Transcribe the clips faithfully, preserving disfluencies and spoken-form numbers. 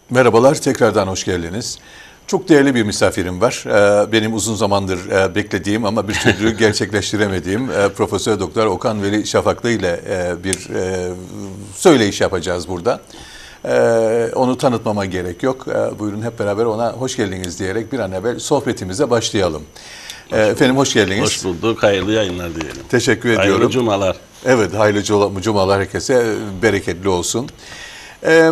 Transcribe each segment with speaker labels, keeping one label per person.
Speaker 1: Merhabalar, tekrardan hoş geldiniz. Çok değerli bir misafirim var. Benim uzun zamandır beklediğim ama bir türlü gerçekleştiremediğim Profesör Doktor Okan Veli Şafaklı ile bir söyleyiş yapacağız burada. Onu tanıtmama gerek yok. Buyurun hep beraber ona hoş geldiniz diyerek bir an evvel sohbetimize başlayalım. Hoş Efendim hoş geldiniz.
Speaker 2: Hoş bulduk. Hayırlı yayınlar diyelim.
Speaker 1: Teşekkür
Speaker 2: hayırlı
Speaker 1: ediyorum.
Speaker 2: Hayırlı cumalar.
Speaker 1: Evet, hayırlı cumalar herkese. Bereketli olsun. Ee,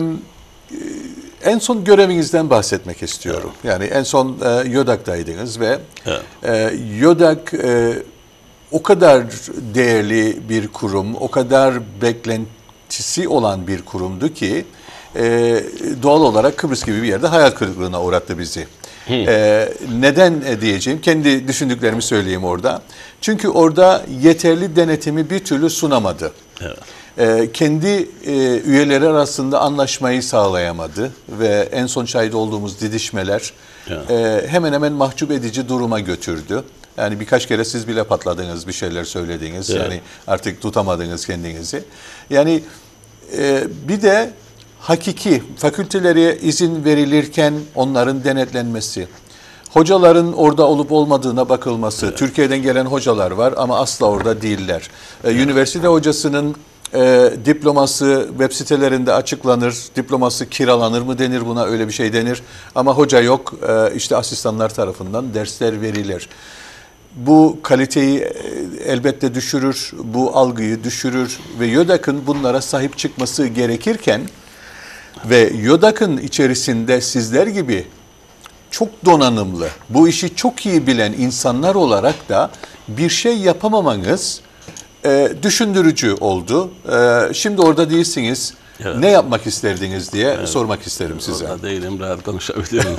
Speaker 1: En son görevinizden bahsetmek istiyorum. Evet. Yani en son e, YÖDAK'taydınız ve evet. e, YÖDAK e, o kadar değerli bir kurum, o kadar beklentisi olan bir kurumdu ki e, doğal olarak Kıbrıs gibi bir yerde hayal kırıklığına uğrattı bizi. E, neden diyeceğim, kendi düşündüklerimi söyleyeyim orada. Çünkü orada yeterli denetimi bir türlü sunamadı. Evet. Ee, kendi e, üyeleri arasında anlaşmayı sağlayamadı ve en son şahit olduğumuz didişmeler evet. e, hemen hemen mahcup edici duruma götürdü. Yani birkaç kere siz bile patladınız, bir şeyler söylediniz. Evet. Yani artık tutamadınız kendinizi. Yani e, bir de hakiki fakültelere izin verilirken onların denetlenmesi, hocaların orada olup olmadığına bakılması. Evet. Türkiye'den gelen hocalar var ama asla orada değiller. Ee, evet. Üniversite hocasının E, diploması web sitelerinde açıklanır, diploması kiralanır mı denir, buna öyle bir şey denir. Ama hoca yok, e, işte asistanlar tarafından dersler verilir. Bu kaliteyi e, elbette düşürür, bu algıyı düşürür ve YÖDAK'ın bunlara sahip çıkması gerekirken ve YÖDAK'ın içerisinde sizler gibi çok donanımlı, bu işi çok iyi bilen insanlar olarak da bir şey yapamamanız E, düşündürücü oldu. E, şimdi orada değilsiniz. Evet. Ne yapmak isterdiniz diye evet. sormak isterim size.
Speaker 2: Orada değilim, rahat konuşabilirim.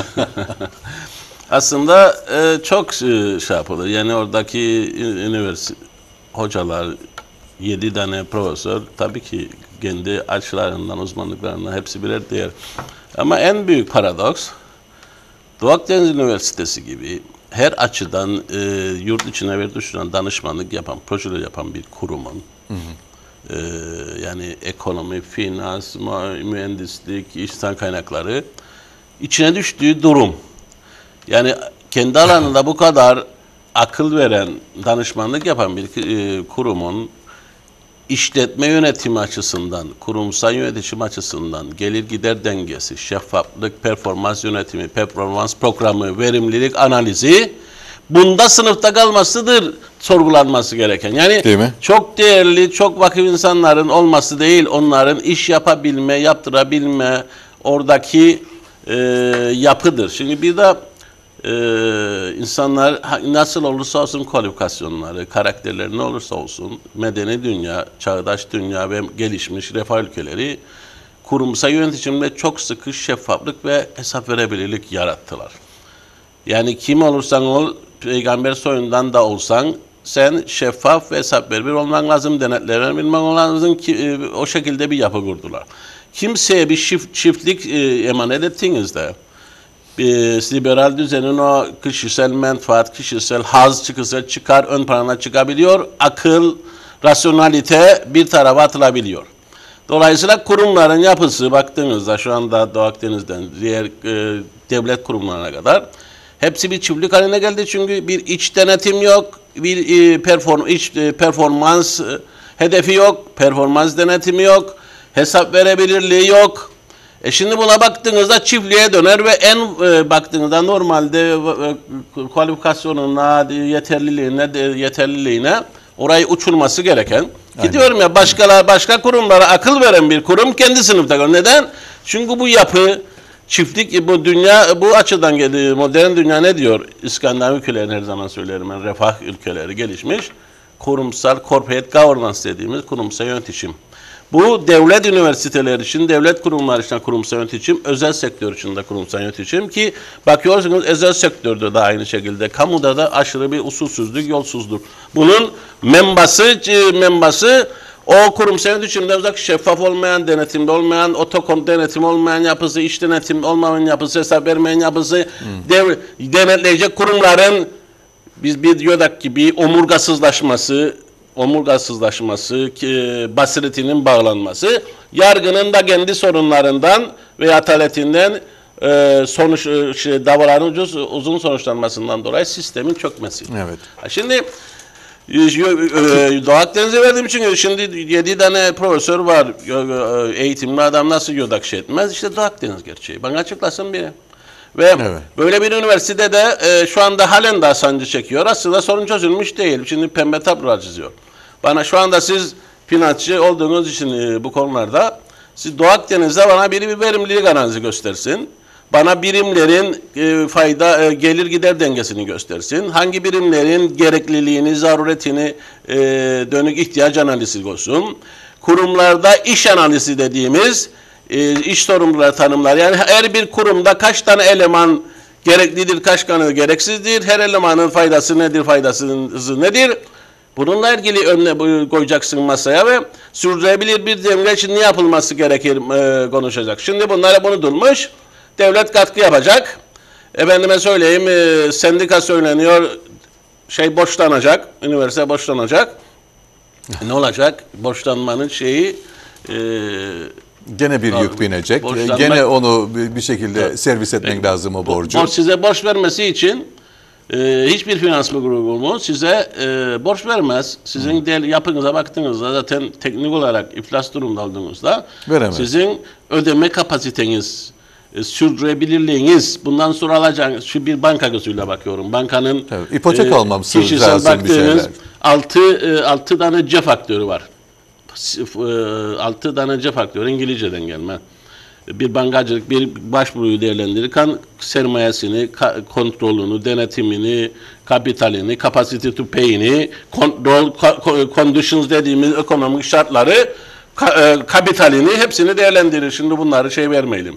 Speaker 2: Aslında e, çok şey yapılır. Yani oradaki üniversite hocalar, yedi tane profesör, tabii ki kendi açılarından, uzmanlıklarından hepsi birer değer. Ama en büyük paradoks, Doğu Akdeniz Üniversitesi gibi her açıdan e, yurt içine ve dışına danışmanlık yapan, projeler yapan bir kurumun, hı hı. E, yani ekonomi, finans, mühendislik, insan kaynakları içine düştüğü durum. Yani kendi alanında bu kadar akıl veren, danışmanlık yapan bir e, kurumun işletme yönetimi açısından, kurumsal yönetim açısından, gelir gider dengesi, şeffaflık, performans yönetimi, performans programı, verimlilik analizi bunda sınıfta kalmasıdır sorgulanması gereken. Yani çok değerli, çok vakıf insanların olması değil, onların iş yapabilme, yaptırabilme, oradaki e, yapıdır. Şimdi bir de Ee, insanlar nasıl olursa olsun kualifikasyonları, karakterleri ne olursa olsun medeni dünya, çağdaş dünya ve gelişmiş refah ülkeleri kurumsal yönetimde çok sıkı şeffaflık ve hesap verebilirlik yarattılar. Yani kim olursan ol, peygamber soyundan da olsan sen şeffaf ve hesap verebilir olman lazım, denetlenebilmen lazım ki o şekilde bir yapı kurdular. Kimseye bir çift, çiftlik e, emanet ettiğinizde liberal düzenin o kişisel menfaat, kişisel haz, kişisel çıkar ön plana çıkabiliyor. Akıl, rasyonalite bir tarafa atılabiliyor. Dolayısıyla kurumların yapısı baktığınızda şu anda Doğu Akdeniz'den diğer e, devlet kurumlarına kadar hepsi bir çiftlik haline geldi. Çünkü bir iç denetim yok, bir e, perform, iç e, performans e, hedefi yok, performans denetimi yok, hesap verebilirliği yok. E şimdi buna baktığınızda çiftliğe döner ve en e, baktığınızda normalde e, kualifikasyonuna, yeterliliğine, de, yeterliliğine orayı uçurması gereken. Aynen. Gidiyorum ya başkalar, başka kurumlara akıl veren bir kurum kendi sınıfta kalıyor. Neden? Çünkü bu yapı, çiftlik, bu dünya, bu açıdan geliyor. Modern dünya ne diyor? İskandinav ülkeleri her zaman söylerim ben, refah ülkeleri gelişmiş. Kurumsal, corporate governance dediğimiz kurumsal yönetim. Bu devlet üniversiteleri için, devlet kurumları için kurumsal yönetim, özel sektör için de kurumsal yönetim ki bakıyorsunuz özel sektörde de aynı şekilde, kamuda da aşırı bir usulsüzlük, yolsuzluk. Bunun membası, membası o kurumsal yönetimde uzak şeffaf olmayan, denetimde olmayan, otokon denetim olmayan yapısı, iş denetim olmayan yapısı, hesap vermeyen yapısı, hmm. dev, denetleyecek kurumların biz bir YÖDAK gibi omurgasızlaşması, omurgasızlaşması, ki, basiretinin bağlanması, yargının da kendi sorunlarından ve ataletinden e, sonuç şey, davaların uzun, uzun sonuçlanmasından dolayı sistemin çökmesi.
Speaker 1: Evet.
Speaker 2: Şimdi Doğu Akdeniz'e verdiğim için şimdi yedi tane profesör var, eğitimli adam nasıl yodak şey etmez? İşte Doğu Akdeniz gerçeği. Bana açıklasın biri. Ve evet. böyle bir üniversitede e, şu anda halen daha sancı çekiyor. Aslında sorun çözülmüş değil. Şimdi pembe tablolar çiziyor. Bana şu anda siz finansçı olduğunuz için e, bu konularda siz Doğu Akdeniz'de bana biri bir verimlilik analizi göstersin. Bana birimlerin e, fayda e, gelir gider dengesini göstersin. Hangi birimlerin gerekliliğini, zaruretini e, dönük ihtiyaç analizi olsun. Kurumlarda iş analizi dediğimiz e, iş sorumluları tanımlar. Yani her bir kurumda kaç tane eleman gereklidir, kaç tane gereksizdir. Her elemanın faydası nedir, faydası nedir? Bununla ilgili önüne koyacaksın masaya ve sürdürülebilir bir denge için ne yapılması gerekir e, konuşacak. Şimdi bunlara bunu durmuş. Devlet katkı yapacak. Efendime söyleyeyim, e, sendika söyleniyor, şey borçlanacak, üniversite borçlanacak. Ne olacak? Borçlanmanın şeyi... E,
Speaker 1: Gene bir yük binecek. Gene onu bir şekilde evet. servis etmek evet. lazım o borcu.
Speaker 2: Borç size borç vermesi için e, hiçbir finansman grubu size e, borç vermez. Sizin hmm. yapınıza baktığınızda zaten teknik olarak iflas durumda olduğunuzda veremez. Sizin ödeme kapasiteniz, E, sürdürebilirliğiniz, bundan sonra alacağınız, şu bir banka gözüyle bakıyorum. Bankanın
Speaker 1: evet, ipotek e, almamsı lazım bir şeyler.
Speaker 2: altı tane C faktörü var. altı tane C faktörü İngilizceden gelme. Bir bankacılık bir başvuruyu değerlendirirken sermayesini, kontrolünü, denetimini, kapitalini, capacity to pay'ini, control conditions dediğimiz ekonomik şartları, kapitalini hepsini değerlendirir. Şimdi bunları şey vermeyelim.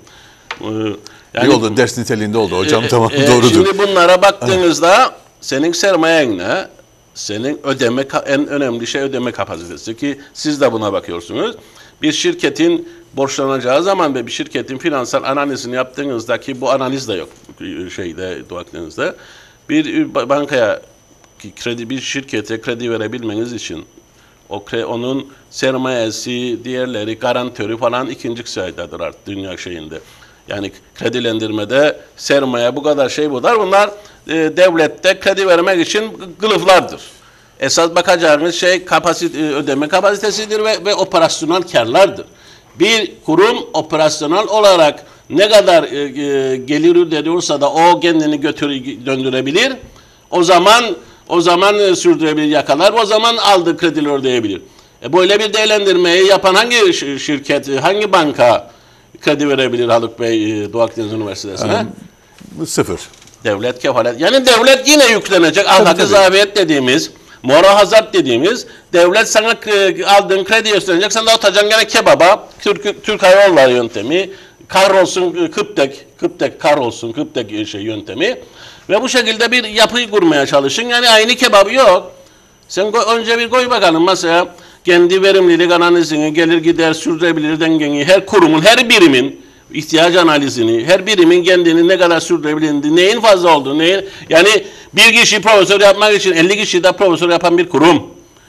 Speaker 1: Yani, İyi oldu, ders niteliğinde oldu hocam, e, tamam e, doğrudur.
Speaker 2: Şimdi bunlara baktığınızda senin sermayen ne? Senin ödeme, en önemli şey ödeme kapasitesi ki siz de buna bakıyorsunuz. Bir şirketin borçlanacağı zaman ve bir şirketin finansal analizini yaptığınızda ki bu analiz de yok şeyde Doğu Akdeniz'de. Bir bankaya kredi, bir şirkete kredi verebilmeniz için o onun sermayesi, diğerleri, garantörü falan ikinci sayıdadır artık dünya şeyinde. Yani kredilendirmede sermaye bu kadar şey bunlar. Bunlar e, devlette kredi vermek için kılıflardır. Esas bakacağınız şey kapasite, ödeme kapasitesidir ve, ve operasyonel karlardır. Bir kurum operasyonel olarak ne kadar e, e, gelir elde ediyorsa da o kendini götür döndürebilir. O zaman o zaman e, sürdürebilir, yakalar. O zaman aldığı kredileri ödeyebilir. E, böyle bir değerlendirmeyi yapan hangi şirket, hangi banka kredi verebilir Haluk Bey Doğu Akdeniz Üniversitesi'ne?
Speaker 1: Um, sıfır.
Speaker 2: Devlet kefalet. Yani devlet yine yüklenecek. Ahlak-ı zafiyet dediğimiz, moral hazard dediğimiz, devlet sana aldığın krediyi üstlenecek. Sen de atacaksın gene kebaba, Türk, Türk Hava Yolları yöntemi, kahrolsun Kıptek, Kıptek kahrolsun Kıptek şey yöntemi. Ve bu şekilde bir yapıyı kurmaya çalışın. Yani aynı kebabı yok. Sen önce bir koy bakalım masaya. Kendi verimlilik analizini, gelir gider sürdürülebilir dengeni, her kurumun, her birimin ihtiyaç analizini, her birimin kendini ne kadar sürdürebildiğini, neyin fazla olduğunu, neyin, yani bir kişi profesör yapmak için elli kişi de profesör yapan bir kurum.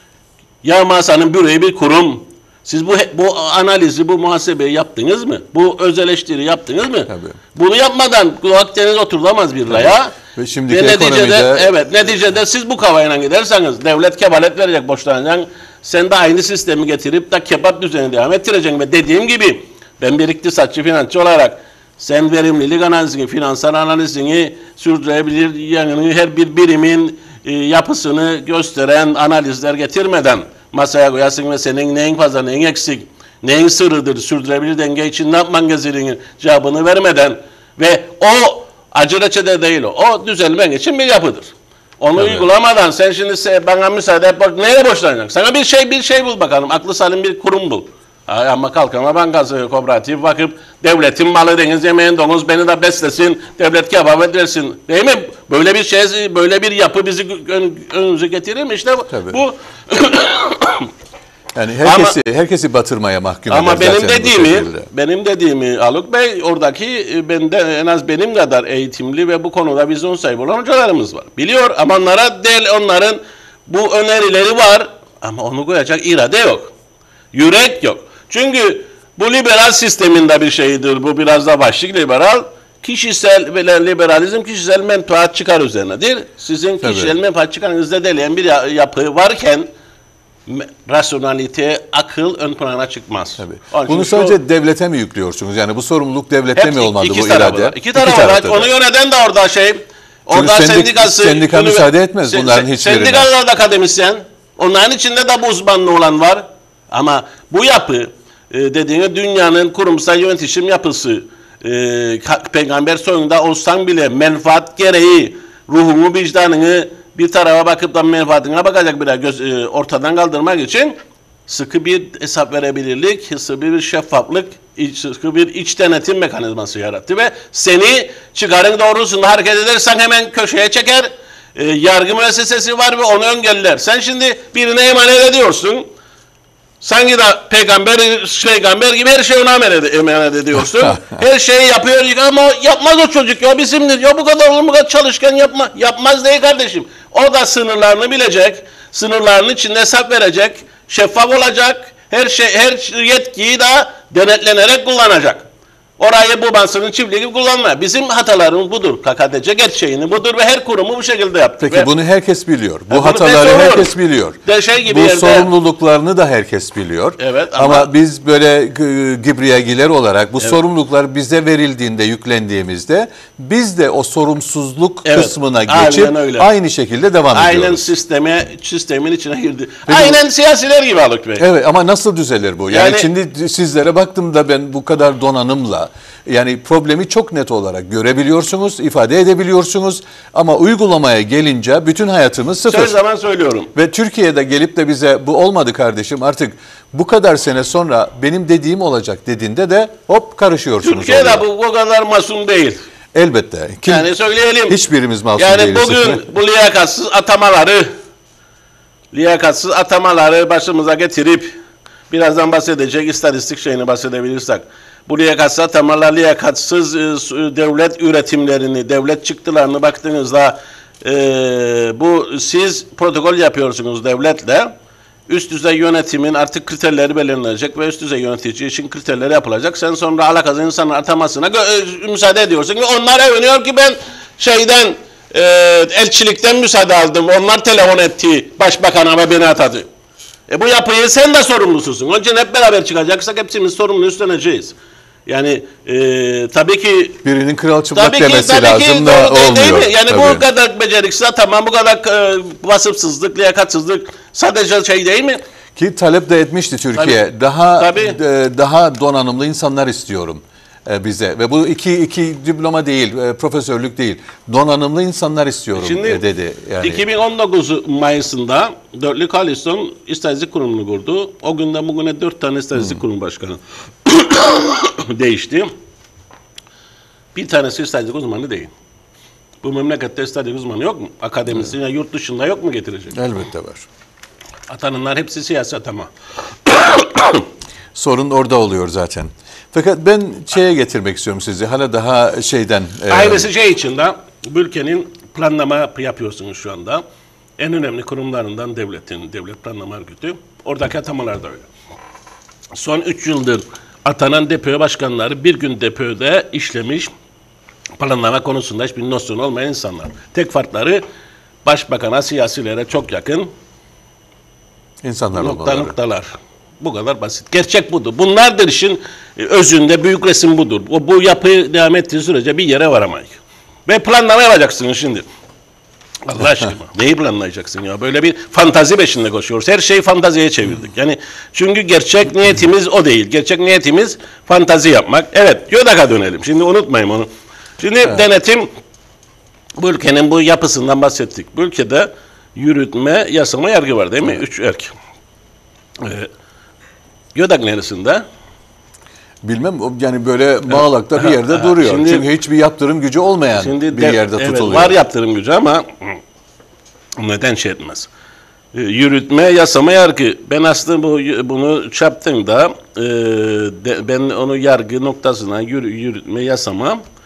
Speaker 2: Ya masanın büroyu bir kurum. Siz bu bu analizi, bu muhasebeyi yaptınız mı? Bu öz eleştiri yaptınız mı? Tabii. Bunu yapmadan Doğu Akdeniz oturulamaz bir raya.
Speaker 1: Ve şimdiki
Speaker 2: Ve neticede,
Speaker 1: ekonomide...
Speaker 2: evet, neticede siz bu kafayla giderseniz devlet kefalet verecek, borçlanacaksın. Sen de aynı sistemi getirip de kebap düzeni devam ettireceksin. Ve dediğim gibi ben bir iktisatçı, finansçı olarak sen verimlilik analizini, finansal analizini sürdürebilir, yani her bir birimin e, yapısını gösteren analizler getirmeden masaya koyarsın ve senin neyin fazla, neyin eksik, neyin sırrıdır, sürdürebilir denge için ne yapman gerektiğini cevabını vermeden ve o acı reçete değil o, o düzelmek için bir yapıdır. Onu evet. uygulamadan sen şimdi bana müsaade et, bak neye borçlanacaksın? Sana bir şey bir şey bul bakalım. Aklı salim bir kurum bul. Ama Kalkınma Bankası, kooperatif bakıp devletin malı deniz yemeğin domuz beni de beslesin, devlet kebap edersin. Değil mi? Böyle bir şey, böyle bir yapı bizi ön, önümüze getirir mi? İşte bu. bu
Speaker 1: yani herkesi ama, herkesi batırmaya mahkum
Speaker 2: ama eder benim dediğimi, benim dediğimi Haluk Bey, oradaki bende en az benim kadar eğitimli ve bu konuda vizyon sahibi olan hocalarımız var. Biliyor ama onlara değil, onların bu önerileri var. Ama onu koyacak irade yok. Yürek yok. Çünkü bu liberal sisteminde bir şeydir. Bu biraz da başlık liberal. Kişisel ve liberalizm kişisel menfaat çıkar üzerinedir. Sizin
Speaker 1: Tabii.
Speaker 2: kişisel menfaat çıkarınızda deleyen bir yapı varken rasyonalite, akıl ön plana çıkmaz.
Speaker 1: Tabii. Bunu sadece şu, devlete mi yüklüyorsunuz? Yani bu sorumluluk devlete mi olmadı bu irade?
Speaker 2: İki tarafı var. Onu yöneten de orada şey, orada
Speaker 1: sendik,
Speaker 2: sendikası,
Speaker 1: sendika müsaade etmez sen, bunların hiçbirine.
Speaker 2: Sendikalar da akademisyen, onların içinde de bu uzmanlı olan var. Ama bu yapı, e, dediğiniz dünyanın kurumsal yönetişim yapısı, e, peygamber soyunda olsan bile menfaat gereği ruhunu, vicdanını bir tarafa bakıp da menfaatine bakacak bir göz, e, ortadan kaldırmak için sıkı bir hesap verebilirlik, sıkı bir şeffaflık, iç, sıkı bir iç denetim mekanizması yarattı ve seni çıkarın doğrusunda hareket edersen hemen köşeye çeker, e, yargı müessesesi var ve onu engeller. Sen şimdi birine emanet ediyorsun, sanki de peygamber, peygamber gibi her şeyi ona emanet ediyorsun. Her şeyi yapıyor ama yapmaz o çocuk ya bizimdir. Ya bu kadar olur bu kadar çalışkan yapma. Yapmaz değil kardeşim. O da sınırlarını bilecek. Sınırlarının içinde hesap verecek. Şeffaf olacak. Her şey, her yetkiyi de denetlenerek kullanacak. Orayı babasının çiftliği gibi kullanma. Bizim hatalarımız budur. K K T C gerçeğini budur ve her kurumu bu şekilde yaptı.
Speaker 1: Peki
Speaker 2: ve
Speaker 1: bunu herkes biliyor. Bu
Speaker 2: bunu
Speaker 1: hataları herkes biliyor.
Speaker 2: De şey gibi
Speaker 1: bu
Speaker 2: yerde,
Speaker 1: sorumluluklarını da herkes biliyor.
Speaker 2: Evet, ama,
Speaker 1: ama biz böyle gibriyegiler olarak bu evet. sorumluluklar bize verildiğinde, yüklendiğimizde biz de o sorumsuzluk evet. kısmına geçip aynı şekilde devam
Speaker 2: aynen
Speaker 1: ediyoruz.
Speaker 2: Aynen sisteme, sistemin içine girdi. Peki, aynen siyasiler gibi Haluk Bey.
Speaker 1: Evet ama nasıl düzelir bu? Yani, yani şimdi sizlere baktığımda ben bu kadar donanımla yani problemi çok net olarak görebiliyorsunuz, ifade edebiliyorsunuz ama uygulamaya gelince bütün hayatımız sıfır.
Speaker 2: Her zaman söylüyorum.
Speaker 1: Ve Türkiye'de gelip de bize bu olmadı kardeşim artık bu kadar sene sonra benim dediğim olacak dediğinde de hop karışıyorsunuz.
Speaker 2: Türkiye'de bu, bu kadar masum değil.
Speaker 1: Elbette. Kim,
Speaker 2: yani söyleyelim.
Speaker 1: Hiçbirimiz masum
Speaker 2: yani
Speaker 1: değiliz.
Speaker 2: Yani bugün bu liyakatsız atamaları liyakatsız atamaları başımıza getirip birazdan bahsedecek istatistik şeyini bahsedebilirsek bu liyakatsız atamalar, liyakatsız e, devlet üretimlerini, devlet çıktılarını baktığınızda e, bu siz protokol yapıyorsunuz devletle. Üst düzey yönetimin artık kriterleri belirlenecek ve üst düzey yönetici için kriterleri yapılacak. Sen sonra alakasız insanın atamasına e, müsaade ediyorsun ve onlar övünüyor ki ben şeyden e, elçilikten müsaade aldım. Onlar telefon etti başbakana ve beni atadı. E bu yapıyı sen de sorumlususun. Onun için hep beraber çıkacaksak hepimiz sorumlu üstleneceğiz. Yani e, tabii ki
Speaker 1: birinin kral çıplak
Speaker 2: tabii
Speaker 1: demesi
Speaker 2: ki, tabii
Speaker 1: lazım
Speaker 2: ki,
Speaker 1: da
Speaker 2: değil,
Speaker 1: olmuyor.
Speaker 2: Değil mi? Yani
Speaker 1: tabii.
Speaker 2: bu kadar beceriksiz tamam bu kadar e, vasıfsızlık, liyakatsızlık sadece şey değil mi?
Speaker 1: Ki talep de etmişti Türkiye. Tabii. Daha
Speaker 2: tabii.
Speaker 1: E, daha donanımlı insanlar istiyorum e, bize ve bu iki iki diploma değil, e, profesörlük değil. Donanımlı insanlar istiyorum
Speaker 2: Şimdi,
Speaker 1: e, dedi. Yani
Speaker 2: iki bin on dokuz Mayıs'ında Dörtlü Koalisyon İstatistik Kurumu'nu kurdu. O günden bugüne dört tane İstatistik hmm. Kurumu Başkanı değişti. Bir tanesi istatistik uzmanı değil. Bu memlekette istatistik uzmanı yok mu? Akademisyen evet. ya yurt dışında yok mu getirecek?
Speaker 1: Elbette var.
Speaker 2: Atananlar hepsi siyasi atama.
Speaker 1: Sorun orada oluyor zaten. Fakat ben şeye getirmek istiyorum sizi. Hala daha şeyden...
Speaker 2: Ayrıca e... şey için de bu ülkenin planlama yapıyorsunuz şu anda. En önemli kurumlarından devletin, devlet planlama örgütü. Oradaki atamalar da öyle. Son üç yıldır atanan depo başkanları bir gün depoda işlemiş planlama konusunda hiçbir nosyon olmayan insanlar. Tek farkları başbakana, siyasilere çok yakın
Speaker 1: insanlar
Speaker 2: nokta
Speaker 1: olmaları.
Speaker 2: noktalar. Bu kadar basit. Gerçek budur. Bunlardır işin özünde büyük resim budur. O bu yapı devam ettiği sürece bir yere varamayız. Ve planlama yapacaksın şimdi. Allah aşkına. Neyi planlayacaksın ya? Böyle bir fantazi peşinde koşuyoruz. Her şeyi fantaziye çevirdik. Yani çünkü gerçek niyetimiz o değil. Gerçek niyetimiz fantazi yapmak. Evet, YÖDAK'a dönelim. Şimdi unutmayın onu. Şimdi evet. denetim bu ülkenin bu yapısından bahsettik. Bu ülkede yürütme, yasama, yargı var değil mi? Evet. Üç erk. Ee, YÖDAK neresinde?
Speaker 1: Bilmem yani böyle bağlakta bir yerde ha, duruyor. Şimdi, çünkü hiçbir yaptırım gücü olmayan şimdi bir de, yerde evet, tutuluyor.
Speaker 2: Var yaptırım gücü ama neden şey etmez? Ee, yürütme, yasama, yargı. Ben aslında bu bunu çaptığımda e, de, ben onu yargı noktasına yürü, yürütme, yasama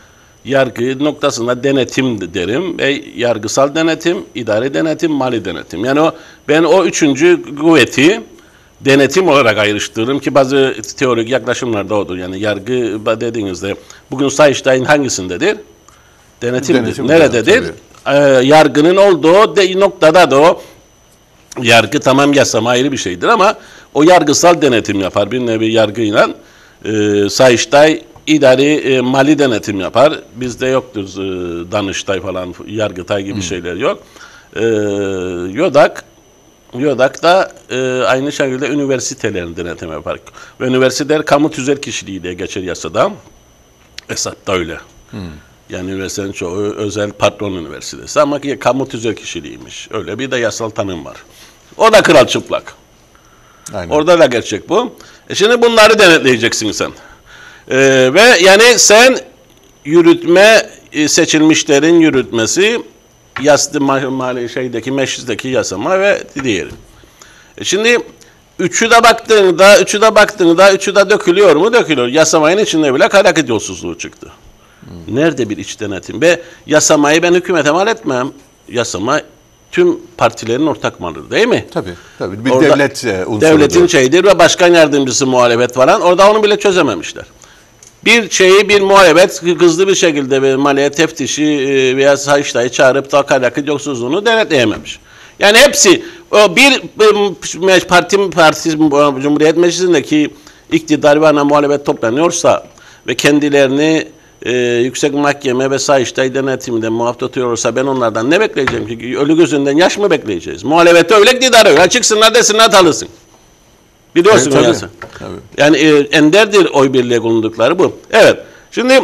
Speaker 2: yargı noktasında denetim derim ve yargısal denetim, idari denetim, mali denetim. Yani o ben o üçüncü kuvveti denetim olarak ayrıştırırım ki bazı teorik yaklaşımlar da odur. Yani yargı dediğinizde bugün Sayıştay'ın hangisindedir? Denetimdir. Denetim nerededir? Ee, yargının olduğu de, noktada da o yargı tamam yasama ayrı bir şeydir ama o yargısal denetim yapar. Bir nevi yargıyla e, Sayıştay idari e, mali denetim yapar. Bizde yoktur e, Danıştay falan, Yargıtay gibi hmm. şeyler yok. E, YÖDAK YÖDAK da e, aynı şekilde üniversitelerin denetim yapar. Ve üniversiteler kamu tüzel kişiliği diye geçer yasada. Esas da öyle. Hmm. Yani üniversitenin çoğu özel patron üniversitesi ama ki kamu tüzel kişiliğiymiş. Öyle bir de yasal tanım var. O da kral çıplak. Aynen. Orada da gerçek bu. E şimdi bunları denetleyeceksin sen. Ee, ve yani sen yürütme seçilmişlerin yürütmesi yaslı mali şeydeki meclisteki yasama ve diğeri. E şimdi üçü de baktığında, üçü de baktığında, üçü de dökülüyor mu? Dökülüyor. Yasamayın içinde bile hareket yolsuzluğu çıktı. Hmm. Nerede bir iç denetim? Ve yasamayı ben hükümete mal etmem. Yasama tüm partilerin ortak malıdır değil mi?
Speaker 1: Tabii. Tabii. Bir orada devlet unsurudur.
Speaker 2: Devletin şeyidir ve başkan yardımcısı muhalefet falan. Orada onu bile çözememişler. Bir şeyi bir muhalefet hızlı bir şekilde bir maliye teftişi veya Sayıştay'ı çağırıp da kaynaklı yolsuzluğunu denetleyememiş. Yani hepsi o bir, bir parti, parti Cumhuriyet Meclisi'ndeki iktidar ve ana muhalefet toplanıyorsa ve kendilerini e, yüksek mahkeme ve Sayıştay denetiminde muaf tutuyorsa ben onlardan ne bekleyeceğim ki? Ölü gözünden yaş mı bekleyeceğiz? Muhalefete öyle, iktidar öyle. Çıksınlar desinler alırsın. Biliyorsun evet, tabii, tabii. Yani e, enderdir oy birliğe bulundukları bu. Evet. Şimdi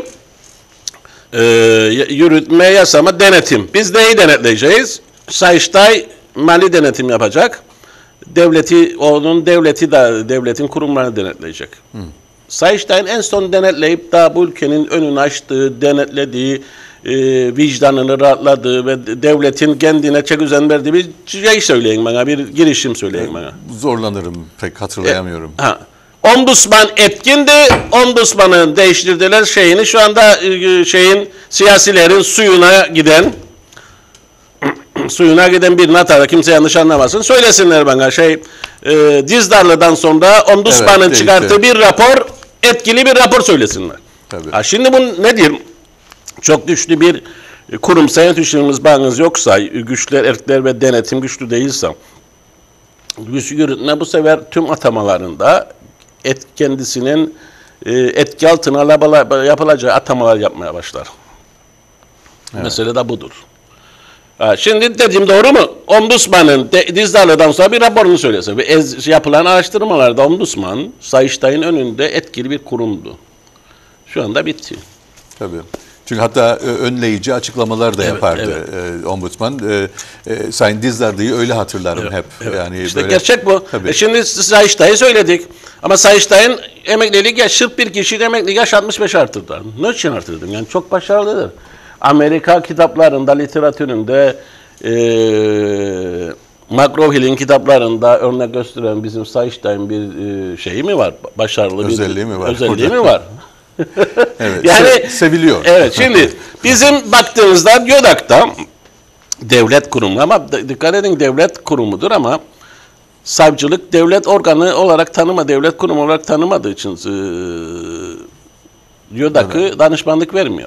Speaker 2: e, yürütme, yasama, denetim. Biz neyi denetleyeceğiz? Sayıştay mali denetim yapacak. Devleti, onun devleti de devletin kurumlarını denetleyecek. Hı. Sayıştay'ın en son denetleyip da bu ülkenin önünü açtığı, denetlediği, e, vicdanını rahatladığı ve devletin kendine çek düzen verdiği bir şey söyleyin bana, bir girişim söyleyin e, bana.
Speaker 1: Zorlanırım, pek hatırlayamıyorum.
Speaker 2: E, ha. Ombudsman etkindi, ombudsmanı değiştirdiler şeyini, şu anda e, şeyin, siyasilerin suyuna giden, suyuna giden bir nata, kimse yanlış anlamasın, söylesinler bana şey, e, Dizdarlı'dan sonra ombudsmanın evet, çıkarttığı bir rapor, etkili bir rapor söylesinler. Tabii. Ha, şimdi bu nedir? Çok güçlü bir kurumsal yönetişimimiz bağınız yoksa, güçler, erkler ve denetim güçlü değilse, güç yürütme bu sefer tüm atamalarında et, kendisinin e, etki altına yapılacağı atamalar yapmaya başlar. Evet. Mesele de budur. Ha, şimdi dediğim doğru mu? Ombudsmanın Dizdarlı'dan sonra bir raporunu söylesin. Ve ez, yapılan araştırmalarda Ombudsman, Sayıştay'ın önünde etkili bir kurumdu. Şu anda bitti. Tabii.
Speaker 1: Çünkü hatta önleyici açıklamalar da evet, yapardı evet. Ombudsman. E, e, Sayın Dizdarlı'yı öyle hatırlarım evet, hep.
Speaker 2: Evet.
Speaker 1: Yani
Speaker 2: işte
Speaker 1: böyle,
Speaker 2: gerçek bu. E şimdi Sayıştay'ı söyledik. Ama Sayıştay'ın emeklilik yaş, sırf bir kişinin emeklilik yaş altmış beş artırdılar. Ne için artırdım? Yani çok başarılıdır. Amerika kitaplarında, literatüründe, e, McGraw-Hill'in kitaplarında örnek gösteren bizim Sayıştay'ın bir e, şeyi mi var? Başarılı
Speaker 1: özelliği
Speaker 2: bir
Speaker 1: mi var?
Speaker 2: Özelliği mi var?
Speaker 1: Evet, yani seviliyor.
Speaker 2: Evet, şimdi bizim baktığımızda YÖDAK'ta devlet kurumu ama dikkat edin devlet kurumudur ama savcılık devlet organı olarak tanıma, devlet kurumu olarak tanımadığı için e, YÖDAK'ı evet. danışmanlık vermiyor.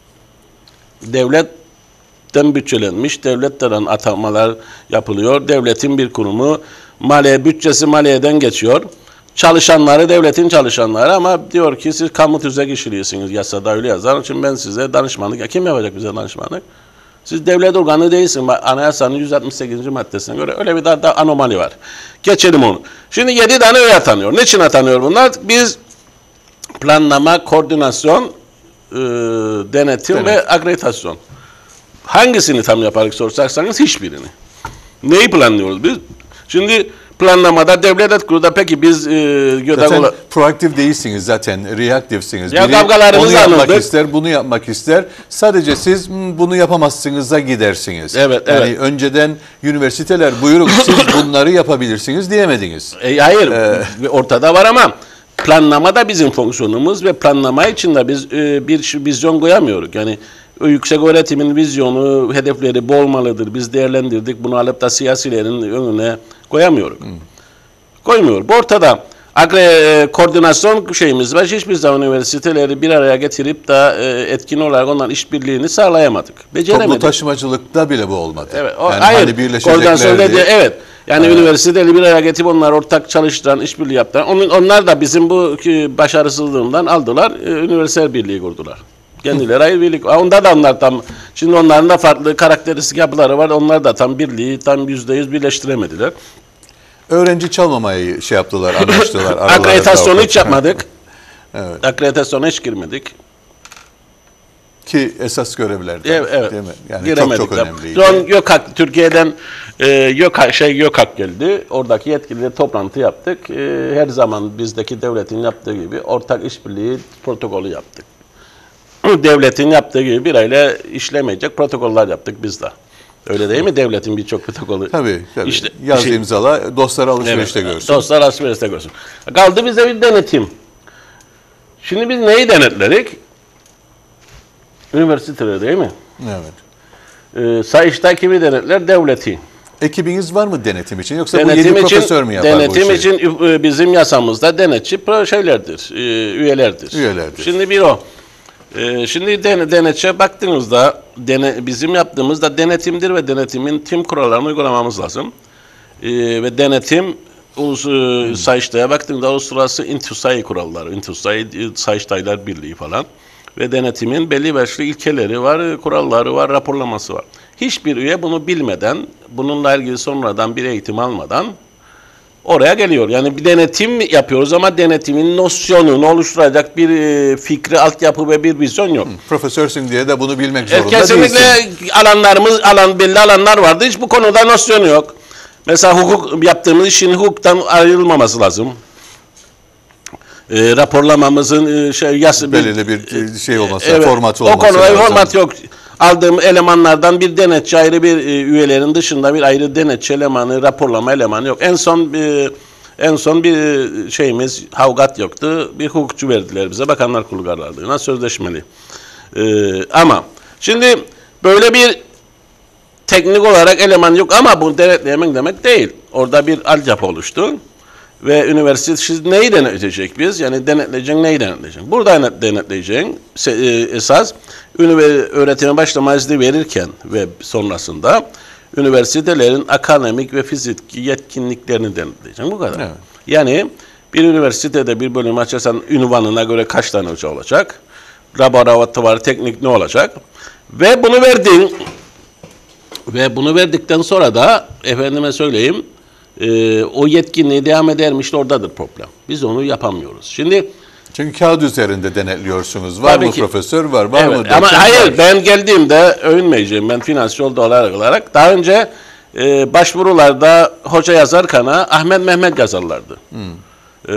Speaker 2: Devletten bütçelenmiş, devletten atamalar yapılıyor. Devletin bir kurumu, maliye bütçesi maliyeden geçiyor. Çalışanları devletin çalışanları ama diyor ki siz kamu tüzel kişiliğisiniz. Yasada öyle yazar. Onun için ben size danışmanlık, ya kim yapacak bize danışmanlık? Siz devlet organı değilsiniz. Anayasanın yüz altmış sekizinci maddesine göre öyle bir daha da anomali var. Geçelim onu. Şimdi yedi tane öyle atanıyor. Niçin atanıyor bunlar? Biz planlama, koordinasyon, e, denetim Denet. ve akreditasyon. Hangisini tam yaparak soracaksanız hiçbirini. Neyi planlıyoruz biz? Şimdi planlamada devlet kurulda peki biz e,
Speaker 1: zaten ola... proaktif değilsiniz zaten, reaktifsiniz.
Speaker 2: Ya
Speaker 1: Biri onu yapmak anladık. ister, bunu yapmak ister. Sadece siz bunu yapamazsınız'a gidersiniz. Evet, yani evet. önceden üniversiteler buyurun siz bunları yapabilirsiniz diyemediniz.
Speaker 2: E, hayır, ee... ortada var ama planlama da bizim fonksiyonumuz ve planlama için de biz e, bir vizyon koyamıyoruz. Yani yüksek öğretimin vizyonu, hedefleri bu olmalıdır. Biz değerlendirdik. Bunu alıp da siyasilerin önüne koyamıyoruz. Hmm. Koymuyor. Bu ortada. Agre e, koordinasyon şeyimiz var. Hiçbir zaman üniversiteleri bir araya getirip da e, etkin olarak onların işbirliğini sağlayamadık. Beceremedik.
Speaker 1: Toplu taşımacılıkta bile bu olmadı.
Speaker 2: Evet. O,
Speaker 1: yani
Speaker 2: hayır.
Speaker 1: Hani
Speaker 2: koordinasyon dedi. Evet. Yani
Speaker 1: evet.
Speaker 2: üniversiteleri bir araya getirip onlar ortak çalıştıran, işbirliği yaptıran. Onun, onlar da bizim bu başarısızlığından aldılar. E, üniversite birliği kurdular. Kendileri ayrı birlik. Onda da onlar tam, şimdi onların da farklı karakteristik yapıları var. Onlar da tam birliği tam yüzde yüz birleştiremediler.
Speaker 1: Öğrenci çalmamayı şey yaptılar, anlaştılar.
Speaker 2: Akreditasyonu hiç yapmadık. Evet. Akreditasyona hiç girmedik.
Speaker 1: Ki esas görevlerden.
Speaker 2: Evet, evet.
Speaker 1: Değil mi? Yani
Speaker 2: giremedik
Speaker 1: çok çok önemliydi.
Speaker 2: Son YÖKHAK, Türkiye'den e, YÖKHAK, şey YÖKHAK geldi. Oradaki yetkilileri toplantı yaptık. E, her zaman bizdeki devletin yaptığı gibi ortak işbirliği protokolü yaptık. Devletin yaptığı gibi bir ayla işlemeyecek protokoller yaptık biz de. Öyle değil mi? Devletin birçok protokolü.
Speaker 1: Tabii. tabii.
Speaker 2: İşte,
Speaker 1: Yaz
Speaker 2: şey,
Speaker 1: imzala, dostlar alışverişte
Speaker 2: evet,
Speaker 1: görsün.
Speaker 2: Dostlar alışverişte görsün. Kaldı bize bir denetim. Şimdi biz neyi denetledik? Üniversiteleri değil mi?
Speaker 1: Evet.
Speaker 2: Ee, Sayıştay kimi denetler? Devleti.
Speaker 1: Ekibiniz var mı denetim için? Yoksa
Speaker 2: denetim
Speaker 1: bu yedi
Speaker 2: için,
Speaker 1: profesör mü yapar
Speaker 2: denetim
Speaker 1: bu işi?
Speaker 2: için bizim yasamızda denetçi şeylerdir, üyelerdir.
Speaker 1: Üyelerdir.
Speaker 2: Şimdi bir o. Şimdi denetçe baktığınızda dene, bizim yaptığımızda denetimdir ve denetimin tüm kurallarını uygulamamız lazım. Ee, ve denetim ulus, hmm. Sayıştay'a baktığında uluslararası İNTÜSAY kuralları, İNTÜSAY, Sayıştaylar Birliği falan ve denetimin belli başlı ilkeleri var, kuralları var, raporlaması var. Hiçbir üye bunu bilmeden, bununla ilgili sonradan bir eğitim almadan oraya geliyor. Yani bir denetim yapıyoruz ama denetimin nosyonunu oluşturacak bir e, fikri, altyapı ve bir vizyon yok.
Speaker 1: Profesörsün diye de bunu bilmek zorunda değilsin.
Speaker 2: Kesinlikle alanlarımız, alan belli alanlar vardı. Hiç bu konuda nosyonu yok. Mesela hukuk yaptığımız işin hukuktan ayrılmaması lazım. E, raporlamamızın e, şey yası
Speaker 1: belirli bir şey olması,
Speaker 2: evet,
Speaker 1: formatı olması
Speaker 2: o konuda
Speaker 1: lazım.
Speaker 2: format yok. Aldığım elemanlardan bir denetçi ayrı bir e, üyelerin dışında bir ayrı denetçi elemanı, raporlama elemanı yok. En son bir en son bir şeyimiz Havgat yoktu. Bir hukukçu verdiler bize. Bakanlar Kurulu kararlarına sözleşmeli. Ee, ama şimdi böyle bir teknik olarak eleman yok ama bunu denetleyemek demek değil. Orada bir altyapı oluştu. Ve üniversite şimdi neyi denetleyecek biz? Yani denetleyecek neyi denetleyecek? Burada denetleyeceğin esas öğretime başlama izni verirken ve sonrasında üniversitelerin akademik ve fiziki yetkinliklerini denetleyecek. Bu kadar. Evet. Yani bir üniversitede bir bölüm açarsan ünvanına göre kaç tane hoca olacak? Laboratuvar, teknik ne olacak? Ve bunu verdin. Ve bunu verdikten sonra da efendime söyleyeyim Ee, o yetkinliği devam edermiş de oradadır problem. Biz onu yapamıyoruz. Şimdi
Speaker 1: çünkü kağıt üzerinde denetliyorsunuz. Var mı ki, profesör var, var
Speaker 2: evet,
Speaker 1: mı?
Speaker 2: Ama hayır
Speaker 1: var.
Speaker 2: Ben geldiğimde övünmeyeceğim. Ben finans yolda olarak, olarak daha önce e, başvurularda hoca yazarken Ahmet Mehmet yazarlardı. Hmm. Ee,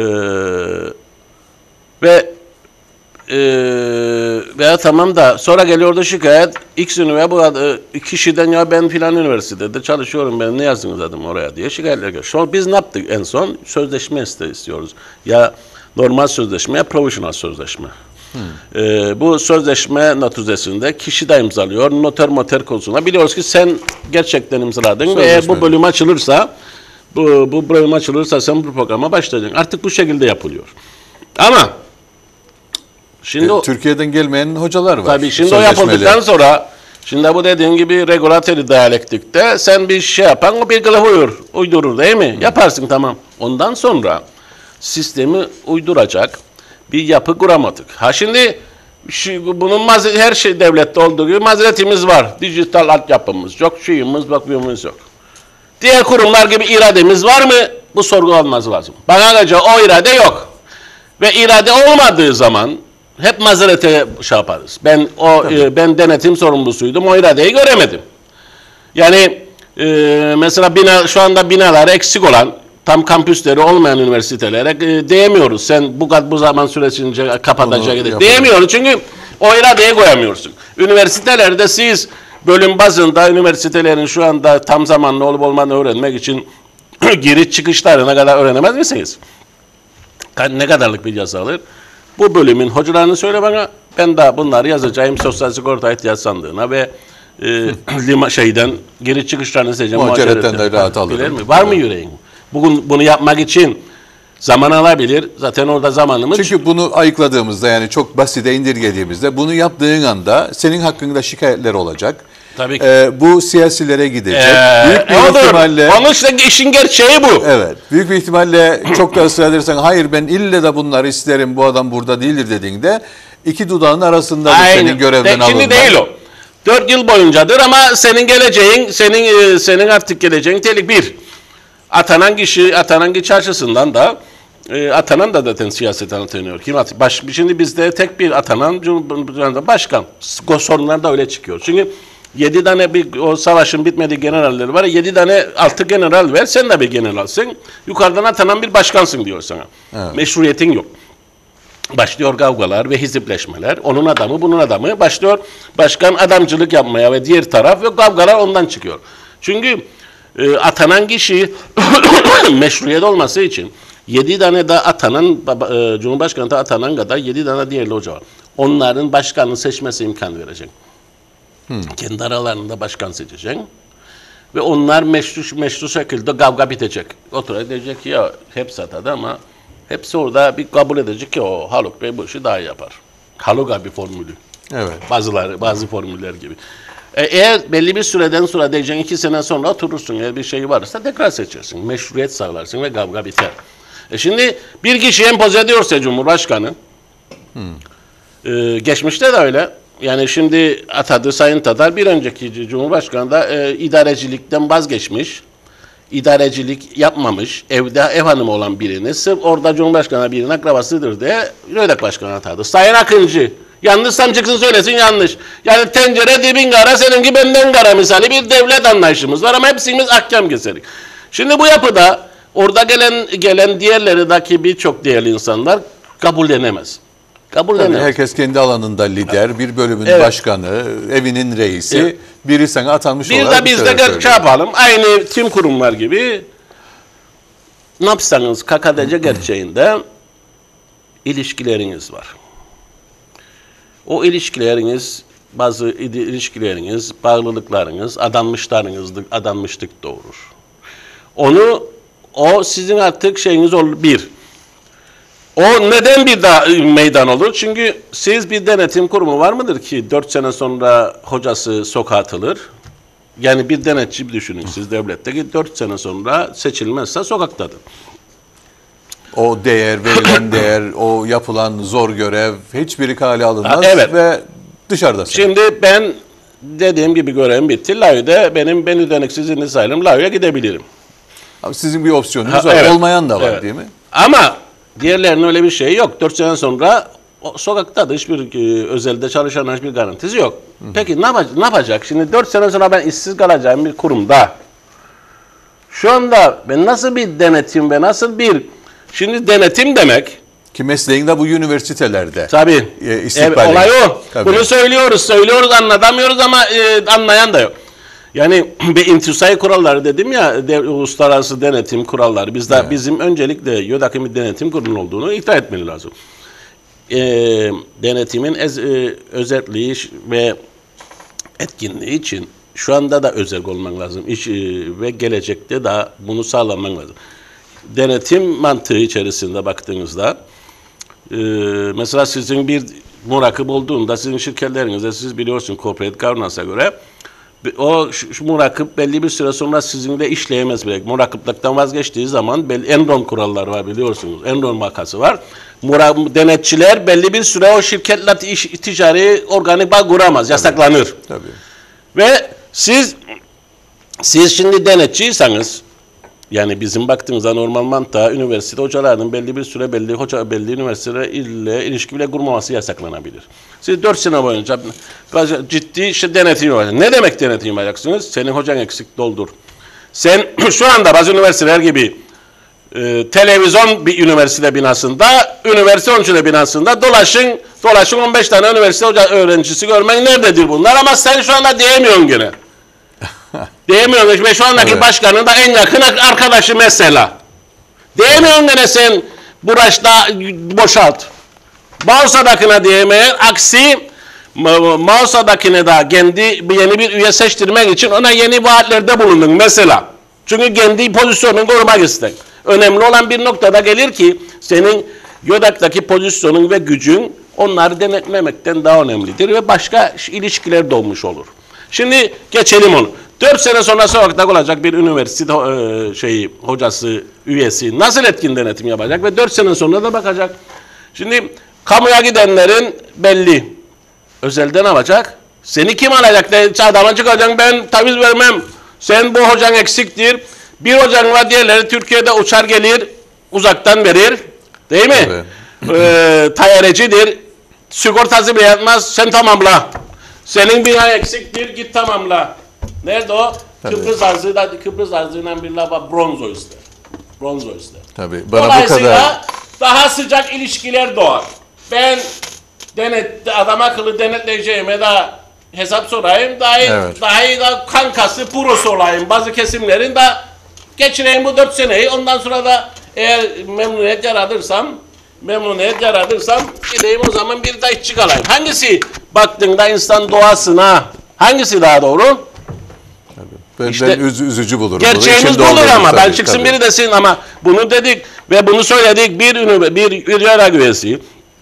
Speaker 2: ve Ee, veya tamam da sonra geliyordu şikayet X üniversite bu kişiden ya ben filan üniversitede çalışıyorum ben ne yazdınız adım oraya diye şikayetler geliyor. Sonra biz ne yaptık en son? Sözleşme istiyoruz. Ya normal sözleşme ya profesyonel sözleşme. Hmm. Ee, bu sözleşme notüzesinde kişi de imzalıyor. Noter moter konusunda biliyoruz ki sen gerçekten imzaladın ve eğer bu bölüm açılırsa bu, bu bölüm açılırsa sen bu programa başlayacaksın. Artık bu şekilde yapılıyor. Ama şimdi
Speaker 1: e, Türkiye'den gelmeyen hocalar var.
Speaker 2: Tabii şimdi o yapıldıktan sonra şimdi bu dediğin gibi regulatory diyalektikte sen bir şey yapan o bir kılıf uyur, uydurur değil mi? Hı. Yaparsın tamam. Ondan sonra sistemi uyduracak bir yapı kuramadık. Ha şimdi şu, bunun her şey devlette olduğu gibi mazeretimiz var. Dijital altyapımız yok, şeyimiz bakmıyorumuz yok. Diğer kurumlar gibi irademiz var mı? Bu sorgulanması lazım. Bana göre o irade yok. Ve irade olmadığı zaman hep mazerete şey yaparız. Ben o e, ben denetim sorumlusuydum. O iradeyi göremedim. Yani e, mesela bina şu anda binaları eksik olan tam kampüsleri olmayan üniversitelere e, diyemiyoruz. Sen bu kadar bu zaman süresince kapatacak diyemiyoruz. Çünkü o iradeyi koyamıyorsun. Üniversitelerde siz bölüm bazında üniversitelerin şu anda tam zamanlı olup olmadığını öğrenmek için giriş çıkışlarına kadar öğrenemez misiniz? Ne kadarlık bir yazı alır? Bu bölümün hocalarını söyle bana. Ben de bunları yazacağım Sosyal Sigorta İhtiyaç Sandığı'na ve e, lima şeyden geri çıkışlarını seçeceğim.
Speaker 1: Muhaceretten de rahat alırım.
Speaker 2: Mi? Var mı yüreğin? Bugün bunu yapmak için zaman alabilir. Zaten orada zamanımız...
Speaker 1: Çünkü bunu ayıkladığımızda, yani çok basite indirgediğimizde, bunu yaptığın anda senin hakkında şikayetler olacak.
Speaker 2: Tabii ki.
Speaker 1: Ee, bu siyasilere gidecek.
Speaker 2: Ee,
Speaker 1: büyük bir
Speaker 2: olur.
Speaker 1: ihtimalle...
Speaker 2: Onun işte işin gerçeği bu.
Speaker 1: Evet. Büyük bir ihtimalle çok da ısrar edersen, hayır ben ille de bunları isterim, bu adam burada değildir dediğinde iki dudağın arasında senin görevden alınmak.
Speaker 2: Şimdi değil o. Dört yıl boyuncadır ama senin geleceğin, senin senin artık geleceğin telik bir. Atanan kişi, atanan kişi çarşısından da e, atanan da zaten siyasetten atanıyor. Kim at? Baş, şimdi bizde tek bir atanan Cumhurbaşkanı başkan. Sorunlar da öyle çıkıyor. Çünkü yedi tane bir o savaşın bitmediği generalleri var. Yedi tane altı general ver. Sen de bir generalsin. Yukarıdan atanan bir başkansın diyor sana. Evet. Meşruiyetin yok. Başlıyor kavgalar ve hizipleşmeler. Onun adamı, bunun adamı. Başlıyor başkan adamcılık yapmaya ve diğer taraf ve kavgalar ondan çıkıyor. Çünkü e, atanan kişi meşruiyet olması için yedi tane de atanan, e, Cumhurbaşkanı da atanan kadar yedi tane diğerli hoca var. Onların başkanını seçmesi imkan verecek. Hmm. Kendi aralarında başkan seçecek. Ve onlar meşru, meşru şekilde kavga bitecek. Oturup diyecek ki ya hepsi atadı ama hepsi orada bir kabul edecek ki o Haluk Bey bu işi daha iyi yapar. Haluk abi formülü. Evet. Bazıları, bazı formüller gibi. E, eğer belli bir süreden sonra diyeceksin iki sene sonra oturursun, eğer bir şey varsa tekrar seçersin. Meşruiyet sağlarsın ve kavga biter. E şimdi bir kişi empoze ediyorsa Cumhurbaşkanı, hmm. e, geçmişte de öyle. Yani şimdi atadı Sayın Tatar, bir önceki Cumhurbaşkanı da e, idarecilikten vazgeçmiş. İdarecilik yapmamış, evde ev hanımı olan birini, sırf orada Cumhurbaşkanı birinin akrabasıdır diye Rödak Başkanı atadı. Sayın Akıncı, yanlışsam çıksın söylesin yanlış. Yani tencere dibin kara, seninki benden kara misali bir devlet anlayışımız var ama hepsimiz ahkam keserik. Şimdi bu yapıda orada gelen gelen diğerlerindeki birçok değerli insanlar kabullenemez. Kabullenemez.
Speaker 1: Herkes kendi alanında lider, bir bölümün evet. başkanı, evinin reisi, evet. biri sana atanmış
Speaker 2: bir olarak. Bir de biz de şey yapalım, aynı tüm kurumlar gibi ne yapsanız K K D C gerçeğinde ilişkileriniz var. O ilişkileriniz, bazı ilişkileriniz, bağlılıklarınız, adanmışlarınız, adanmışlık doğurur. Onu, o sizin artık şeyiniz olur, bir. O neden bir daha meydan olur? Çünkü siz bir denetim kurumu var mıdır ki dört sene sonra hocası sokağa atılır? Yani bir denetçi düşünün siz devlette ki dört sene sonra seçilmezse sokaktadır.
Speaker 1: O değer, verilen değer, o yapılan zor görev hiçbiri kale alınmaz ha, evet. ve dışarıdasın.
Speaker 2: Şimdi ben dediğim gibi görevim bitti. Lao'da benim ben ödeneksiz izni sayılım. Lao'ya gidebilirim.
Speaker 1: Abi sizin bir opsiyonunuz ha, var. Evet. Olmayan da var evet. değil mi?
Speaker 2: Ama diğerlerinin öyle bir şeyi yok. Dört sene sonra o, sokakta da hiçbir e, özelde çalışan hiçbir garantisi yok. Hı hı. Peki ne yapacak? Ne yapacak? Şimdi dört sene sonra ben işsiz kalacağım bir kurumda. Şu anda ben nasıl bir denetim ve nasıl bir... Şimdi denetim demek...
Speaker 1: Ki mesleğinde bu üniversitelerde.
Speaker 2: Tabii.
Speaker 1: E,
Speaker 2: evet, olay o. Tabii. Bunu söylüyoruz, söylüyoruz, anlatamıyoruz ama e, anlayan da yok. Yani bir intisai kuralları dedim ya, de, uluslararası denetim kuralları. Bizde evet. bizim öncelikle YÖDAK'ın bir denetim kurulu olduğunu iddia etmeli lazım. E, denetimin ez, e, özelliği ve etkinliği için şu anda da özel olman lazım. İş, e, ve gelecekte de bunu sağlaman lazım. Denetim mantığı içerisinde baktığınızda e, mesela sizin bir murakip olduğunda sizin şirketlerinizde siz biliyorsun corporate governance'a göre o şu murakip belli bir süre sonra sizinle işleyemez bile. Murakiplikten vazgeçtiği zaman belli Enron kuralları var biliyorsunuz. Enron vakası var. Mura, denetçiler belli bir süre o şirketle iş, ticari organik bağ kuramaz. Tabii. Yasaklanır.
Speaker 1: Tabii.
Speaker 2: Ve siz siz şimdi denetçiyseniz yani bizim baktığımızda normal mantığa üniversite hocalarının belli bir süre belli hoca belli üniversitelerle ilişki bile kurmaması yasaklanabilir. Siz dört sene boyunca ciddi işte denetim yapacaksınız. Ne demek denetim yapacaksınız? Senin hocan eksik doldur. Sen şu anda bazı üniversiteler gibi e, televizyon bir üniversite binasında, üniversite on üç binasında dolaşın, dolaşın on beş tane üniversite hoca öğrencisi görmen nerededir bunlar ama sen şu anda diyemiyorsun gene. Diyemiyorsun ve şu andaki evet. başkanın da en yakın arkadaşı mesela. Diyemiyorsun gene sen Buraş'ta boşalt. Mausa'dakine diyemeyen aksi Mausa'dakine de kendi yeni bir üye seçtirmek için ona yeni vaatlerde bulundun mesela. Çünkü kendi pozisyonunu korumak ister. Önemli olan bir noktada gelir ki senin YÖDAK'taki pozisyonun ve gücün onları denetlemekten daha önemlidir ve başka ilişkiler doğmuş olur. Şimdi geçelim onu. Dört sene sonra sokakta olacak bir üniversite e, şeyi, hocası, üyesi nasıl etkin denetim yapacak ve dört sene sonra da bakacak. Şimdi kamuya gidenlerin belli. Özelde ne yapacak? Seni kim alacak? De, adama çıkacaksın, ben taviz vermem. Sen bu hocan eksiktir. Bir hocan var, diğerleri Türkiye'de uçar gelir, uzaktan verir. Değil mi? Evet. Ee, tayyarecidir. Sigortası bile yatmaz. Sen tamamla. Senin bir ay eksiktir, git tamamla. Nerede o? Tabii. Kıbrıs arzı da Kıbrıs arzıyla bir lava bronzo ister. Bronzo ister.
Speaker 1: Tabii. Bana
Speaker 2: Dolayısıyla
Speaker 1: bu kadar
Speaker 2: daha sıcak ilişkiler doğar. Ben denet adam akıllı denetleyeceğime daha hesap sorayım, daha iyi, evet. daha iyi da kankası, purosu olayım. Bazı kesimlerin de geçireyim bu dört seneyi. Ondan sonra da eğer memnuniyet yaratırsam, memnuniyet yaratırsam gideyim o zaman bir de işçi kalayım. Hangisi baktığında insan doğasına, hangisi daha doğru?
Speaker 1: Ben,
Speaker 2: işte,
Speaker 1: ben üz, üzücü bulurum.
Speaker 2: Gerçeğimiz bulur ama ben çıksın tabii. Biri desin ama bunu dedik ve bunu söyledik bir bir, bir, bir YÖDAK üyesi.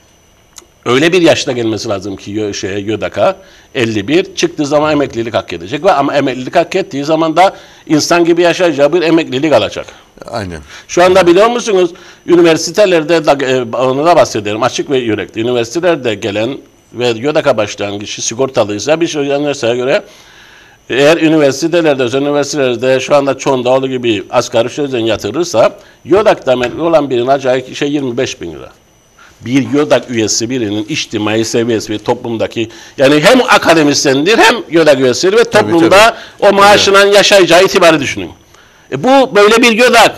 Speaker 2: Öyle bir yaşta gelmesi lazım ki şeye, YÖDAK'a elli bir çıktığı zaman emeklilik hak edecek ve ama emeklilik hak ettiği zaman da insan gibi yaşayacağı bir emeklilik alacak.
Speaker 1: Aynen.
Speaker 2: Şu anda biliyor musunuz üniversitelerde da, onu da bahsederim açık ve yürekli. Üniversitelerde gelen ve YÖDAK'a başlayan kişi sigortalıysa bir şey üniversiteye göre eğer üniversitelerde, özel üniversitelerde şu anda çoğunda olduğu gibi asgari ücretten yatırırsa YÖDAK'ta emekli olan birinin acayip şey yirmi beş bin lira. Bir YÖDAK üyesi birinin içtimai seviyesi ve toplumdaki yani hem akademisyendir hem YÖDAK üyesidir ve toplumda tabii, tabii. o maaşından tabii. yaşayacağı itibarı düşünün. E bu böyle bir YÖDAK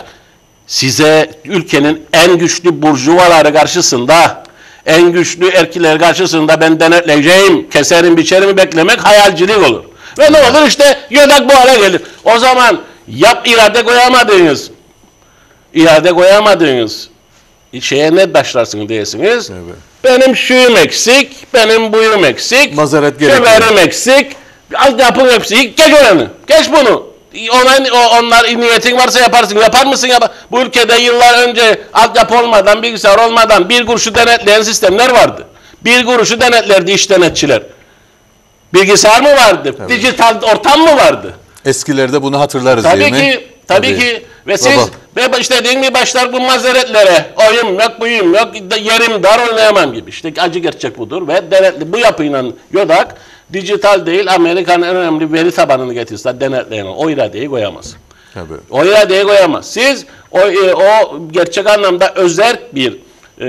Speaker 2: size ülkenin en güçlü burjuvaları karşısında en güçlü erkekler karşısında ben denetleyeceğim, keserim biçerim beklemek hayalcilik olur. Ve ne olur işte YÖDAK bu hale gelir. O zaman yap irade koyamadığınız irade koyamadığınız şeye ne başlarsınız diyesiniz. Evet. Benim şuyum eksik, benim buyum eksik,
Speaker 1: mazaret gerekiyor.
Speaker 2: Şöverim eksik, altyapım eksik, geç oranı, geç bunu. Ona, onlar niyetin varsa yaparsın, yapar mısın? Yapar. Bu ülkede yıllar önce altyapı olmadan, bilgisayar olmadan bir kuruşu denetleyen sistemler vardı. Bir kuruşu denetlerdi iş denetçiler. Bilgisayar mı vardı? Tabii. Dijital ortam mı vardı?
Speaker 1: Eskilerde bunu hatırlarız
Speaker 2: tabii
Speaker 1: değil
Speaker 2: ki,
Speaker 1: mi?
Speaker 2: Tabii, tabii ki. Ve siz ve işte dediğim gibi başlar bu mazeretlere. Oyum yok, buyum yok, yerim dar oynayamam gibi. İşte acı gerçek budur ve denetli bu yapıyla YÖDAK dijital değil Amerika'nın en önemli veri tabanını getirse denetleyen o iradeyi koyamaz.
Speaker 1: Tabii.
Speaker 2: O iradeyi koyamaz. Siz o, o gerçek anlamda özerk bir e,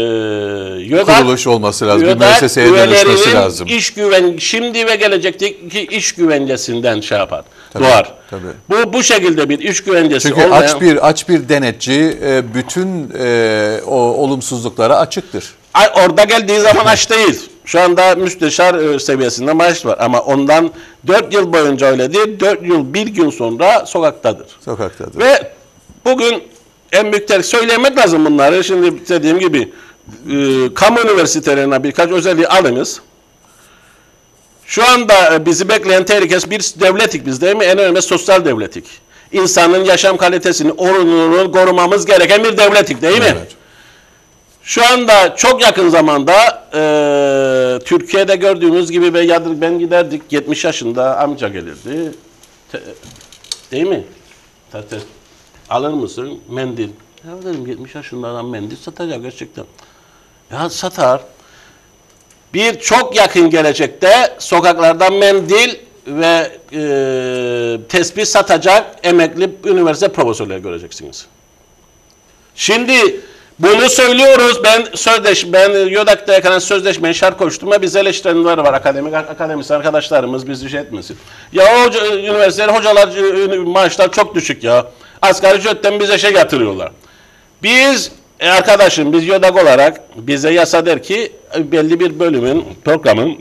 Speaker 2: YÖDAK,
Speaker 1: kuruluş olması lazım. Bir müesseseye dönüşmesi lazım.
Speaker 2: İş güven, şimdi ve gelecekteki iş güvencesinden şey yapar.
Speaker 1: Tabii,
Speaker 2: doğar.
Speaker 1: Tabii.
Speaker 2: Bu bu şekilde bir iş güvencesi
Speaker 1: Çünkü
Speaker 2: olmayan...
Speaker 1: aç bir aç bir denetçi bütün e, o olumsuzluklara açıktır.
Speaker 2: Orada geldiği zaman aç değil. Şu anda müsteşar seviyesinde maaş var ama ondan dört yıl boyunca öyle değil. dört yıl bir gün sonra sokaktadır.
Speaker 1: Sokaktadır.
Speaker 2: Ve bugün en büyük söylemek lazım bunları. Şimdi dediğim gibi e, kamu üniversitelerine birkaç özelliği alınız. Şu anda bizi bekleyen tehlike bir devletik biz değil mi? En önemli sosyal devletik. İnsanın yaşam kalitesini, onurunu korumamız gereken bir devletik değil mi? Evet. Şu anda çok yakın zamanda e, Türkiye'de gördüğümüz gibi ve yadır ben giderdik yetmiş yaşında amca gelirdi. Te, değil mi? Te, te, alır mısın? Mendil. Ya dedim yetmiş yaşında adam mendil satacak gerçekten. Ya satar. Bir çok yakın gelecekte sokaklarda mendil ve e, tespih satacak emekli üniversite profesörleri göreceksiniz. Şimdi bunu söylüyoruz. Ben sözleş, ben YÖDAK'ta yakalanan sözleşmeye şart koştum ve bize eleştirenler var. Akademik akademisyen arkadaşlarımız bizi şey etmesin. Ya hoca, üniversiteler hocalar maaşlar çok düşük ya. Asgari ücretten bize şey yatırıyorlar. Biz E arkadaşım biz YÖDAK olarak bize yasa der ki belli bir bölümün, programın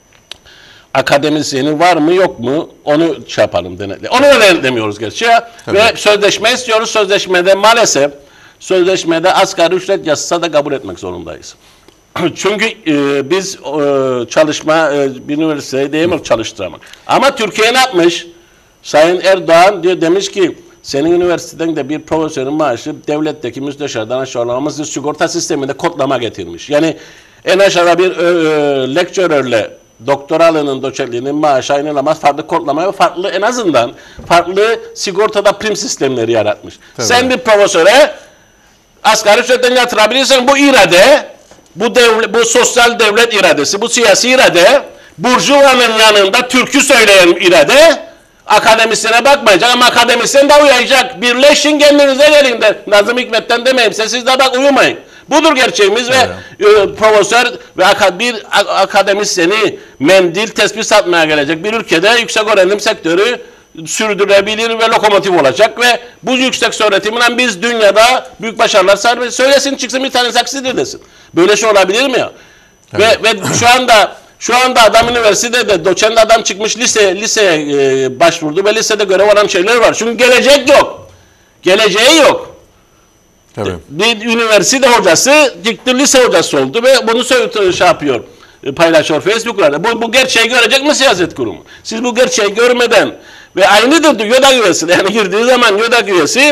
Speaker 2: akademisyeni var mı yok mu onu şey yapalım denetle. Onu da denetlemiyoruz gerçi ya. Ve sözleşme istiyoruz. Sözleşmede maalesef sözleşmede asgari ücret yazsa da kabul etmek zorundayız. Çünkü e, biz e, çalışma, e, bir üniversiteyi değil mi çalıştıramak. Ama Türkiye ne yapmış? Sayın Erdoğan diyor, demiş ki senin üniversiteden de bir profesörün maaşı devletteki müsteşardan aşağı olamaz, sigorta sisteminde kodlama getirmiş. Yani en aşağıda bir e, e, lektörörle doktoralının, doçentliğinin maaşı aynı olamaz, farklı kodlama ve farklı, en azından farklı sigortada prim sistemleri yaratmış. Tabii. Sen bir profesöre asgari ücretten yatırabilirsen bu irade, bu devlet, bu sosyal devlet iradesi, bu siyasi irade, burjuvanın yanında türkü söyleyen irade, akademisyene bakmayacak ama akademisyen de uyuyacak. Birleşin, kendinize gelin de. Nazım Hikmet'ten demeyeyim, siz de bak uyumayın. Budur gerçeğimiz. Evet. Ve e, profesör ve ak bir akademisyeni mendil tespih satmaya gelecek bir ülkede yüksek öğrenim sektörü sürdürebilir ve lokomotif olacak ve bu yüksek öğretimle biz dünyada büyük başarılar sağlayacağız. Söylesin, çıksın bir tane saksıdır desin. Böyle şey olabilir mi ya? Evet. Ve, ve şu anda Şu anda adam üniversitede, doçent adam çıkmış, lise liseye e, başvurdu ve lisede görev alan şeyler var. Çünkü gelecek yok. Geleceği yok. Tabii. Bir üniversite hocası çıktı, lise hocası oldu ve bunu söylüyor, şey yapıyor, paylaşıyor Facebook'larda. Bu, bu gerçeği görecek mi siyaset kurumu? Siz bu gerçeği görmeden ve aynıdır YÖDAK üyesi. Yani girdiği zaman YÖDAK üyesi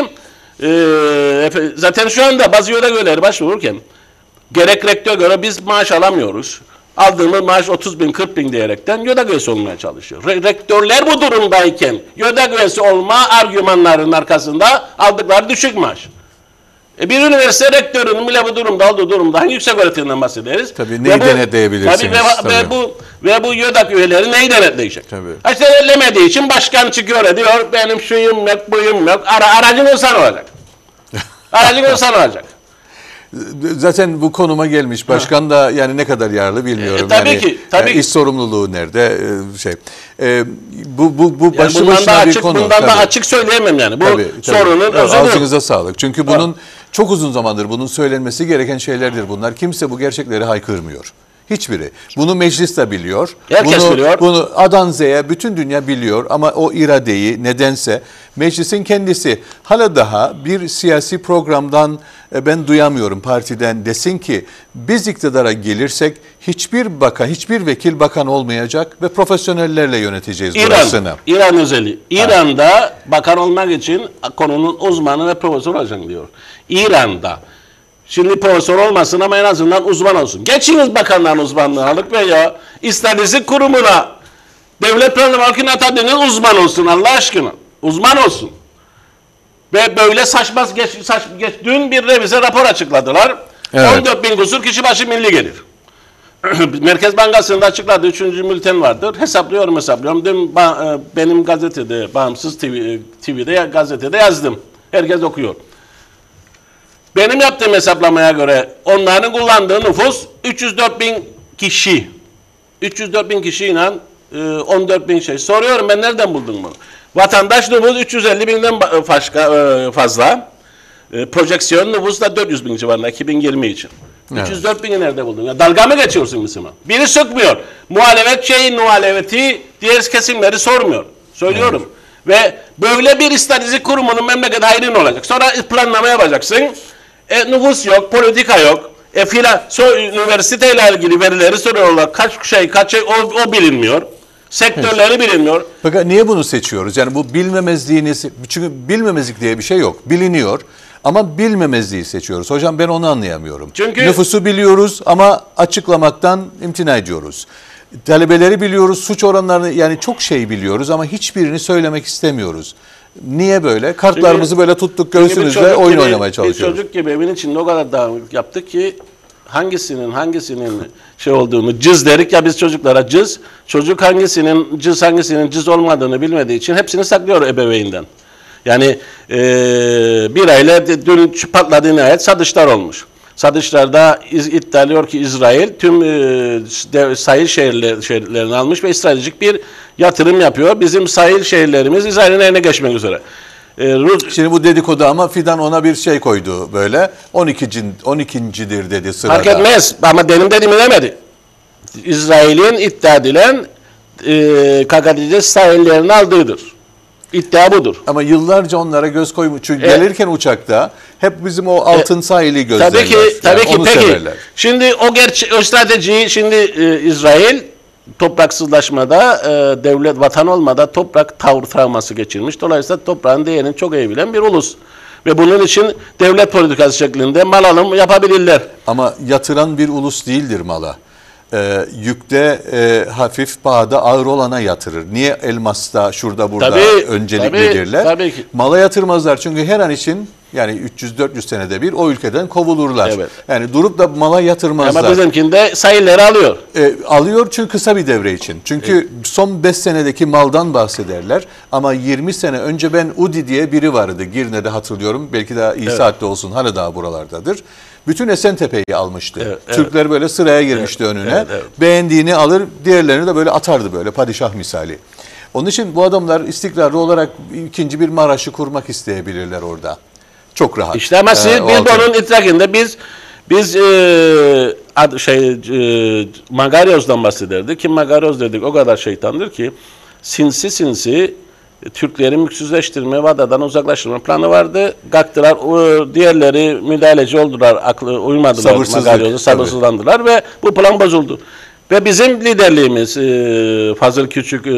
Speaker 2: e, zaten şu anda bazı YÖDAK üyeleri başvururken gerek rektör göre biz maaş alamıyoruz. Aldığımız maaş otuz bin, kırk bin diyerekten YÖDAK üyesi olmaya çalışıyor. Re rektörler bu durumdayken YÖDAK üyesi olma argümanlarının arkasında aldıkları düşük maaş. E bir üniversite rektörünün bile bu durumda olduğu durumda hangi yüksek öğretimden bahsederiz?
Speaker 1: Tabii neyi ve bu, denetleyebilirsiniz? Tabii,
Speaker 2: ve, tabii. Ve bu ve bu YÖDAK üyeleri neyi denetleyecek?
Speaker 1: Tabii.
Speaker 2: İşte denetlemediği için başkan çıkıyor diyor, benim şuyum yok, buyum yok. Ara, aracın insan olacak. Aracın insan olacak.
Speaker 1: Zaten bu konuma gelmiş. Başkan da yani ne kadar yararlı bilmiyorum.
Speaker 2: E, tabii
Speaker 1: yani,
Speaker 2: ki. Tabii
Speaker 1: yani iş sorumluluğu nerede? E, şey. E, bu bu bu başlı
Speaker 2: yani
Speaker 1: başına bir
Speaker 2: açık,
Speaker 1: konu.
Speaker 2: Bundan
Speaker 1: tabii.
Speaker 2: da açık söyleyemem yani. Bu
Speaker 1: tabii, tabii.
Speaker 2: sorunun özüdür.
Speaker 1: Ağzınıza sağlık. Çünkü bunun ha. çok uzun zamandır bunun söylenmesi gereken şeylerdir bunlar. Kimse bu gerçekleri haykırmıyor. Hiçbiri. Bunu meclis de biliyor.
Speaker 2: Herkes
Speaker 1: bunu,
Speaker 2: biliyor.
Speaker 1: Bunu A'dan Z'ye bütün dünya biliyor ama o iradeyi nedense meclisin kendisi hala daha bir siyasi programdan ben duyamıyorum, partiden desin ki biz iktidara gelirsek hiçbir bakan, hiçbir vekil bakan olmayacak ve profesyonellerle yöneteceğiz
Speaker 2: İran,
Speaker 1: burasını.
Speaker 2: İran özeli. İran'da ha. bakan olmak için konunun uzmanı ve profesör olacak diyor. İran'da. Şimdi profesör olmasın ama en azından uzman olsun. Geçiniz bakanların uzmanlığı alıp veya istatistik kurumuna devlet planlama halkına atadığınız uzman olsun Allah aşkına. Uzman olsun. Ve böyle saçma geç, saç, geç, dün bir revize rapor açıkladılar. Evet. on dört bin kusur kişi başı milli gelir. Merkez Bankası'nda açıkladığı üçüncü bülten vardır. Hesaplıyorum hesaplıyorum. Dün ba, benim gazetede, Bağımsız T V, T V'de gazetede yazdım. Herkes okuyor. Benim yaptığım hesaplamaya göre onların kullandığı nüfus üç yüz dört bin kişi. üç yüz dört bin kişiyle on dört bin şey. Soruyorum ben nereden buldum bunu? Vatandaş nüfus üç yüz elli binden fazla. Projeksiyon nüfus da dört yüz bin civarında iki bin yirmi için. Evet. üç yüz dört bini nerede buldun? Ya dalga mı geçiyorsun Müslüman? Biri sıkmıyor. Muhalefet şeyin muhalefeti diğer kesimleri sormuyor. Söylüyorum. Evet. Ve böyle bir istatistik kurumunun memleket hayrına olacak. Sonra planlama yapacaksın. E, nüfus yok, politika yok. E filan, so, üniversiteyle ilgili verileri soruyorlar. Kaç şey, kaç şey o, o bilinmiyor. Sektörleri evet. bilinmiyor.
Speaker 1: Fakat niye bunu seçiyoruz? Yani bu bilmemezliğiniz, çünkü bilmemezlik diye bir şey yok. Biliniyor ama bilmemezliği seçiyoruz. Hocam ben onu anlayamıyorum. Çünkü nüfusu biliyoruz ama açıklamaktan imtina ediyoruz. Talebeleri biliyoruz, suç oranlarını yani çok şey biliyoruz ama hiçbirini söylemek istemiyoruz. Niye böyle? Kartlarımızı çünkü, böyle tuttuk göğsümüzle oyun gibi, oynamaya çalışıyoruz.
Speaker 2: Bir çocuk gibi evin içinde o kadar dağınık yaptık ki hangisinin hangisinin şey olduğunu cız derik ya biz çocuklara cız. Çocuk hangisinin cız hangisinin cız olmadığını bilmediği için hepsini saklıyor ebeveynden. Yani e, bir aile dün patladığı nihayet satışlar olmuş. Satışlarda iddia ediyor ki İsrail tüm e, sahil şehirler, şehirlerini almış ve stratejik bir yatırım yapıyor. Bizim sahil şehirlerimiz İsrail'in eline geçmek üzere.
Speaker 1: Ee, Rus... Şimdi bu dedikodu ama Fidan ona bir şey koydu böyle. on ikinci on ikincidir dedi sırada.
Speaker 2: Fark etmez ama benim dediğimi demedi. İsrail'in iddia edilen e, K K D C sahillerini aldığıdır. İddia budur.
Speaker 1: Ama yıllarca onlara göz koymuş. Çünkü
Speaker 2: E,
Speaker 1: gelirken uçakta hep bizim o altın sahili gözlerler.
Speaker 2: Tabii ki, tabii
Speaker 1: yani
Speaker 2: ki.
Speaker 1: onu
Speaker 2: Peki,
Speaker 1: severler.
Speaker 2: şimdi o gerçe o stratejiyi şimdi e, İsrail topraksızlaşmada, e, devlet vatan olmada toprak tavır travması geçirmiş. Dolayısıyla toprağın değerini çok iyi bilen bir ulus. Ve bunun için devlet politikası şeklinde mal alım yapabilirler.
Speaker 1: Ama yatıran bir ulus değildir mala. Ee, yükte e, hafif, pahada ağır olana yatırır. Niye elmasta, şurada, burada
Speaker 2: Tabii,
Speaker 1: öncelik
Speaker 2: tabii,
Speaker 1: verirler?
Speaker 2: tabii ki.
Speaker 1: Mala yatırmazlar çünkü her an için yani üç yüz dört yüz senede bir o ülkeden kovulurlar.
Speaker 2: Evet.
Speaker 1: Yani durup da mala yatırmazlar.
Speaker 2: Ama bizimkinde sayıları alıyor.
Speaker 1: E, alıyor çünkü kısa bir devre için. Çünkü evet. son beş senedeki maldan bahsederler. Ama yirmi sene önce ben Udi diye biri vardı. Girne'de hatırlıyorum. Belki daha iyi
Speaker 2: Evet.
Speaker 1: saatte olsun. Hani daha buralardadır. Bütün Esentepe'yi almıştı.
Speaker 2: Evet, evet.
Speaker 1: Türkler böyle sıraya girmişti
Speaker 2: Evet,
Speaker 1: önüne.
Speaker 2: evet, evet.
Speaker 1: Beğendiğini alır, diğerlerini de böyle atardı böyle padişah misali. Onun için bu adamlar istikrarlı olarak ikinci bir Maraş'ı kurmak isteyebilirler orada. Çok rahat.
Speaker 2: İşte ama siz
Speaker 1: Ee, o
Speaker 2: biz
Speaker 1: altın-
Speaker 2: bunun idrakinde biz biz e, ad, şey e, Magaryos'dan bahsederdik ki Magaryos dedik o kadar şeytandır ki sinsi sinsi Türkleri mülksüzleştirme, Vadadan uzaklaştırma planı vardı. Kalktılar, o, diğerleri müdahaleci oldular, aklı uymadılar
Speaker 1: Sabırsızlık,
Speaker 2: Magaryos'a, sabırsızlandılar ve bu plan bozuldu. Ve bizim liderliğimiz e, Fazıl Küçük, e, e,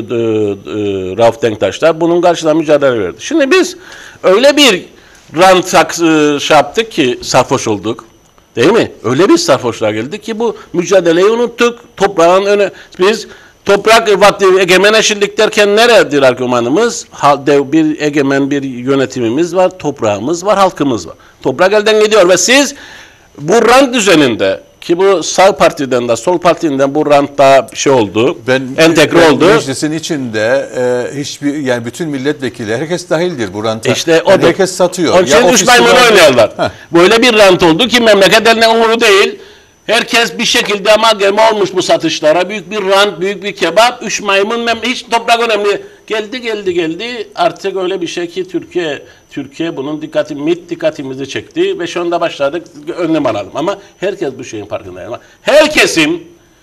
Speaker 2: Rauf Denktaşlar bunun karşılığında mücadele verdi. Şimdi biz öyle bir rant e, şey yaptık ki sarhoş olduk. Değil mi? Öyle bir sarhoşluğa geldik ki bu mücadeleyi unuttuk. Toprağın önü biz toprak vakti egemen eşitlik derken neredir argümanımız? Ha, dev, bir egemen bir yönetimimiz var, toprağımız var, halkımız var. Toprak elden gidiyor ve siz bu rant düzeninde ki bu sağ partiden de sol partiden bu rantta şey oldu,
Speaker 1: Ben,
Speaker 2: entegre
Speaker 1: ben
Speaker 2: oldu.
Speaker 1: Meclisin içinde e, hiçbir yani bütün milletvekili herkes dahildir bu ranta.
Speaker 2: İşte o
Speaker 1: yani
Speaker 2: da-
Speaker 1: herkes satıyor.
Speaker 2: Onun için
Speaker 1: Ya
Speaker 2: üç
Speaker 1: ofisi
Speaker 2: maymun
Speaker 1: var-
Speaker 2: oynuyorlar.
Speaker 1: Heh.
Speaker 2: Böyle bir rant oldu ki memleket eline umuru değil. Herkes bir şekilde amalgame olmuş bu satışlara. Büyük bir rant, büyük bir kebap. Üç maymun, mem hiç toprak önemli. Geldi geldi geldi. Artık öyle bir şey ki Türkiye Türkiye bunun dikkati, M İ T dikkatimizi çekti ve şu anda başladık önlem alalım. Ama herkes bu şeyin farkında. Ama herkesin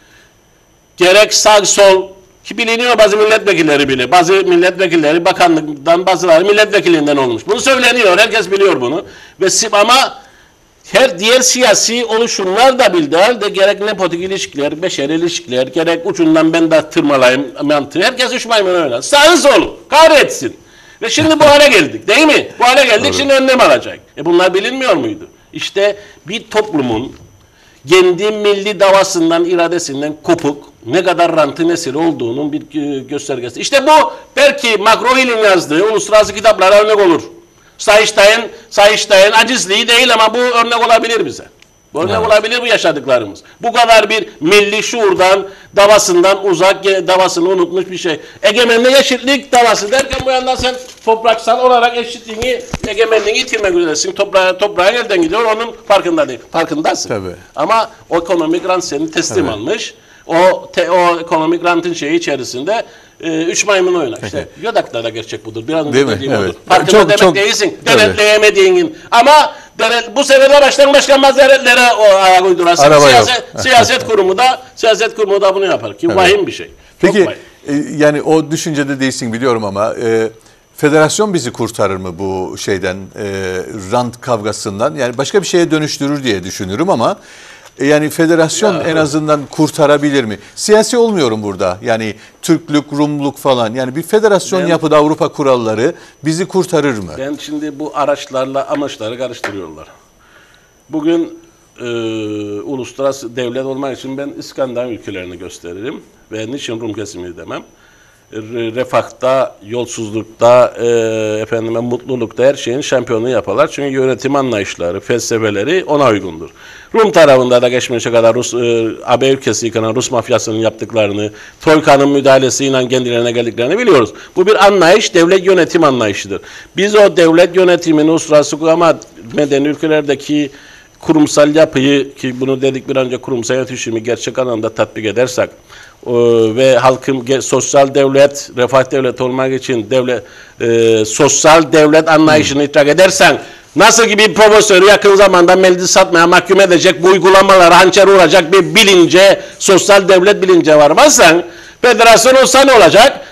Speaker 2: gerek sağ sol ki biliniyor bazı milletvekilleri bile. Bazı milletvekilleri bakanlıktan, bazıları milletvekilinden olmuş. Bunu söyleniyor. Herkes biliyor bunu. Ve ama her diğer siyasi oluşumlar da bildiği halde gerek nepotik ilişkiler, beşeri ilişkiler, gerek ucundan ben de tırmalayayım mantığı. Herkes üç maymun oynar. Sağın solu kahretsin. Ve şimdi bu hale geldik değil mi? Bu hale geldik.
Speaker 1: Doğru.
Speaker 2: Şimdi önlem alacak. E bunlar bilinmiyor muydu? İşte bir toplumun kendi milli davasından, iradesinden kopuk, ne kadar rantın esiri olduğunun bir göstergesi. İşte bu belki Makrohil'in yazdığı uluslararası kitaplara örnek olur. Sayıştay'ın Sayıştay'ın acizliği değil ama bu örnek olabilir bize. Bu örnek
Speaker 1: Evet.
Speaker 2: olabilir bu yaşadıklarımız. Bu kadar bir milli şuurdan, davasından uzak, davasını unutmuş bir şey. Egemenlik, eşitlik davası derken bu yandan sen topraksal olarak eşitliğini, egemenliğini yitirmek üzeresin. Toprağa, toprağın elden gidiyor, onun farkında değil. Farkındasın.
Speaker 1: Tabii.
Speaker 2: Ama o ekonomik rant seni teslim
Speaker 1: Evet.
Speaker 2: almış. O te, o ekonomik rantın şeyi içerisinde e, üç maymun oynar. İşte Yodak'ta da gerçek budur. Biraz önce
Speaker 1: Değil mi?
Speaker 2: dediğim
Speaker 1: Evet.
Speaker 2: odur. Farkında
Speaker 1: Çok-
Speaker 2: demek
Speaker 1: çok-
Speaker 2: değilsin.
Speaker 1: Tabii.
Speaker 2: Denetleyemediğin. Ama denet, bu sefer de baştan başkanmaz denetlere o ayak uydurasın.
Speaker 1: Araba yok.
Speaker 2: Siyaset, siyaset kurumu da siyaset kurumu da bunu yapar ki vahim bir şey. Çok
Speaker 1: Peki
Speaker 2: vahim.
Speaker 1: e, yani o düşüncede değilsin biliyorum ama e, federasyon bizi kurtarır mı bu şeyden e, rant kavgasından? Yani başka bir şeye dönüştürür diye düşünürüm ama e, yani federasyon
Speaker 2: Ya,
Speaker 1: en azından kurtarabilir mi? Siyasi olmuyorum burada. Yani Türklük, Rumluk falan. Yani bir federasyon
Speaker 2: Ben-
Speaker 1: yapıda Avrupa kuralları bizi kurtarır mı?
Speaker 2: Ben şimdi bu araçlarla amaçları karıştırıyorlar. Bugün e, uluslararası devlet olmak için ben İskandinav ülkelerini gösteririm. Ve niçin Rum kesimi demem. Re- Refahta, yolsuzlukta, e, efendime mutlulukta her şeyin şampiyonu yaparlar. Çünkü yönetim anlayışları, felsefeleri ona uygundur. Rum tarafında da geçmişe kadar Rus, e, A B ülkesi yıkanan Rus mafyasının yaptıklarını, Troika'nın müdahalesiyle kendilerine geldiklerini biliyoruz. Bu bir anlayış, devlet yönetim anlayışıdır. Biz o devlet yönetimini uluslararası ama medeni ülkelerdeki kurumsal yapıyı ki bunu dedik bir önce kurumsal yönetişimi gerçek anlamda tatbik edersek e, ve halkın ge- sosyal devlet, refah devleti olmak için devlet e, sosyal devlet anlayışını idrak edersen nasıl ki bir profesörü yakın zamanda meclis satmaya mahkum edecek bu uygulamalara hançer vuracak bir bilince, sosyal devlet bilince varmazsan federasyon olsa ne olacak?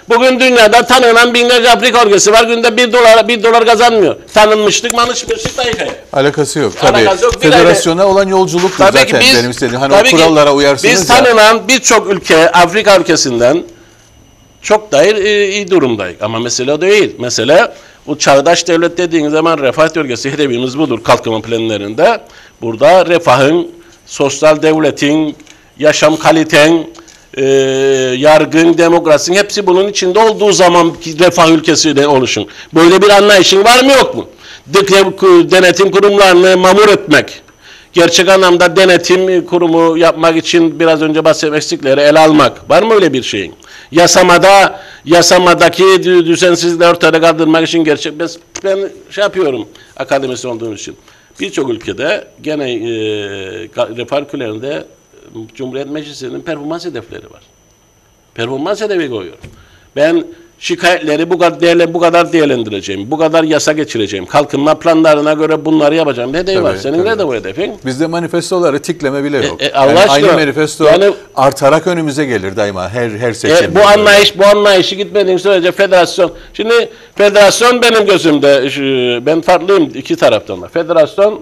Speaker 2: Bugün dünyada tanınan binlerce Afrika ülkesi var. Günde bir dolar bir dolar kazanmıyor. Tanınmışlık, manışmışlık dahi.
Speaker 1: Alakası yok. Tabii.
Speaker 2: Alakası yok.
Speaker 1: Federasyona ayrı... olan yolculuk zaten
Speaker 2: biz,
Speaker 1: benim istediğim. Hani o kurallara
Speaker 2: ki,
Speaker 1: uyarsınız
Speaker 2: biz
Speaker 1: ya.
Speaker 2: tanınan birçok ülke, Afrika ülkesinden çok daha iyi, iyi durumdayız. Ama mesele o değil. Mesele bu çağdaş devlet dediğiniz zaman refah bölgesi hedefimiz budur kalkınma planlarında. Burada refahın, sosyal devletin, yaşam kaliten, e, yargın, demokrasinin hepsi bunun içinde olduğu zaman refah ülkesi oluşun. Böyle bir anlayışın var mı yok mu? Denetim kurumlarını mamur etmek, gerçek anlamda denetim kurumu yapmak için biraz önce bahsetmek eksikleri ele almak. Var mı öyle bir şeyin? Yasamada, yasamadaki düzensizlikleri ortada kaldırmak için gerçek. Ben, ben şey yapıyorum, akademisyen olduğum için. Birçok ülkede gene e, refah ülkelerinde Cumhuriyet Meclisi'nin performans hedefleri var. Performans hedefi koyuyor. Ben şikayetleri bu kadar, değerlen, bu kadar değerlendireceğim, bu kadar yasa geçireceğim, kalkınma planlarına göre bunları yapacağım. Ne hedefi var? Senin nerede bu hedefin?
Speaker 1: Bizde manifestoları tikleme bile yok.
Speaker 2: E, e, Allah
Speaker 1: yani
Speaker 2: aşkına,
Speaker 1: aynı manifesto yani, artarak önümüze gelir daima her her seçimde.
Speaker 2: E, bu anlayış, bu anlayışı gitmediğin sürece federasyon. Şimdi federasyon benim gözümde, ben farklıyım iki taraftan da. Federasyon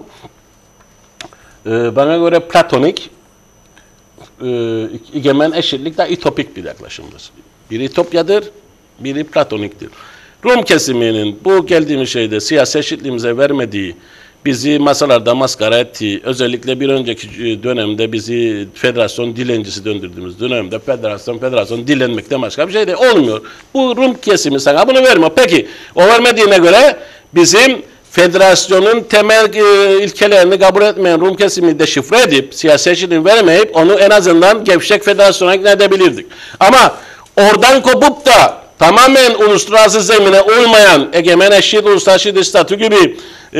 Speaker 2: e, bana göre platonik, e, egemen eşitlik de ütopik bir yaklaşımdır. Biri ütopyadır, biri platoniktir. Rum kesiminin bu geldiğimiz şeyde siyasi eşitliğimize vermediği, bizi masalarda maskara ettiği, özellikle bir önceki dönemde bizi federasyon dilencisi döndürdüğümüz dönemde federasyon federasyon dilenmekten başka bir şey de olmuyor. Bu Rum kesimi sana bunu vermiyor. Peki o vermediğine göre bizim federasyonun temel e, ilkelerini kabul etmeyen Rum kesimini deşifre edip siyasi eşitliğini vermeyip onu en azından gevşek federasyona ikna edebilirdik. Ama oradan kopup da tamamen uluslararası zemine uymayan egemen eşit uluslararası statü gibi e,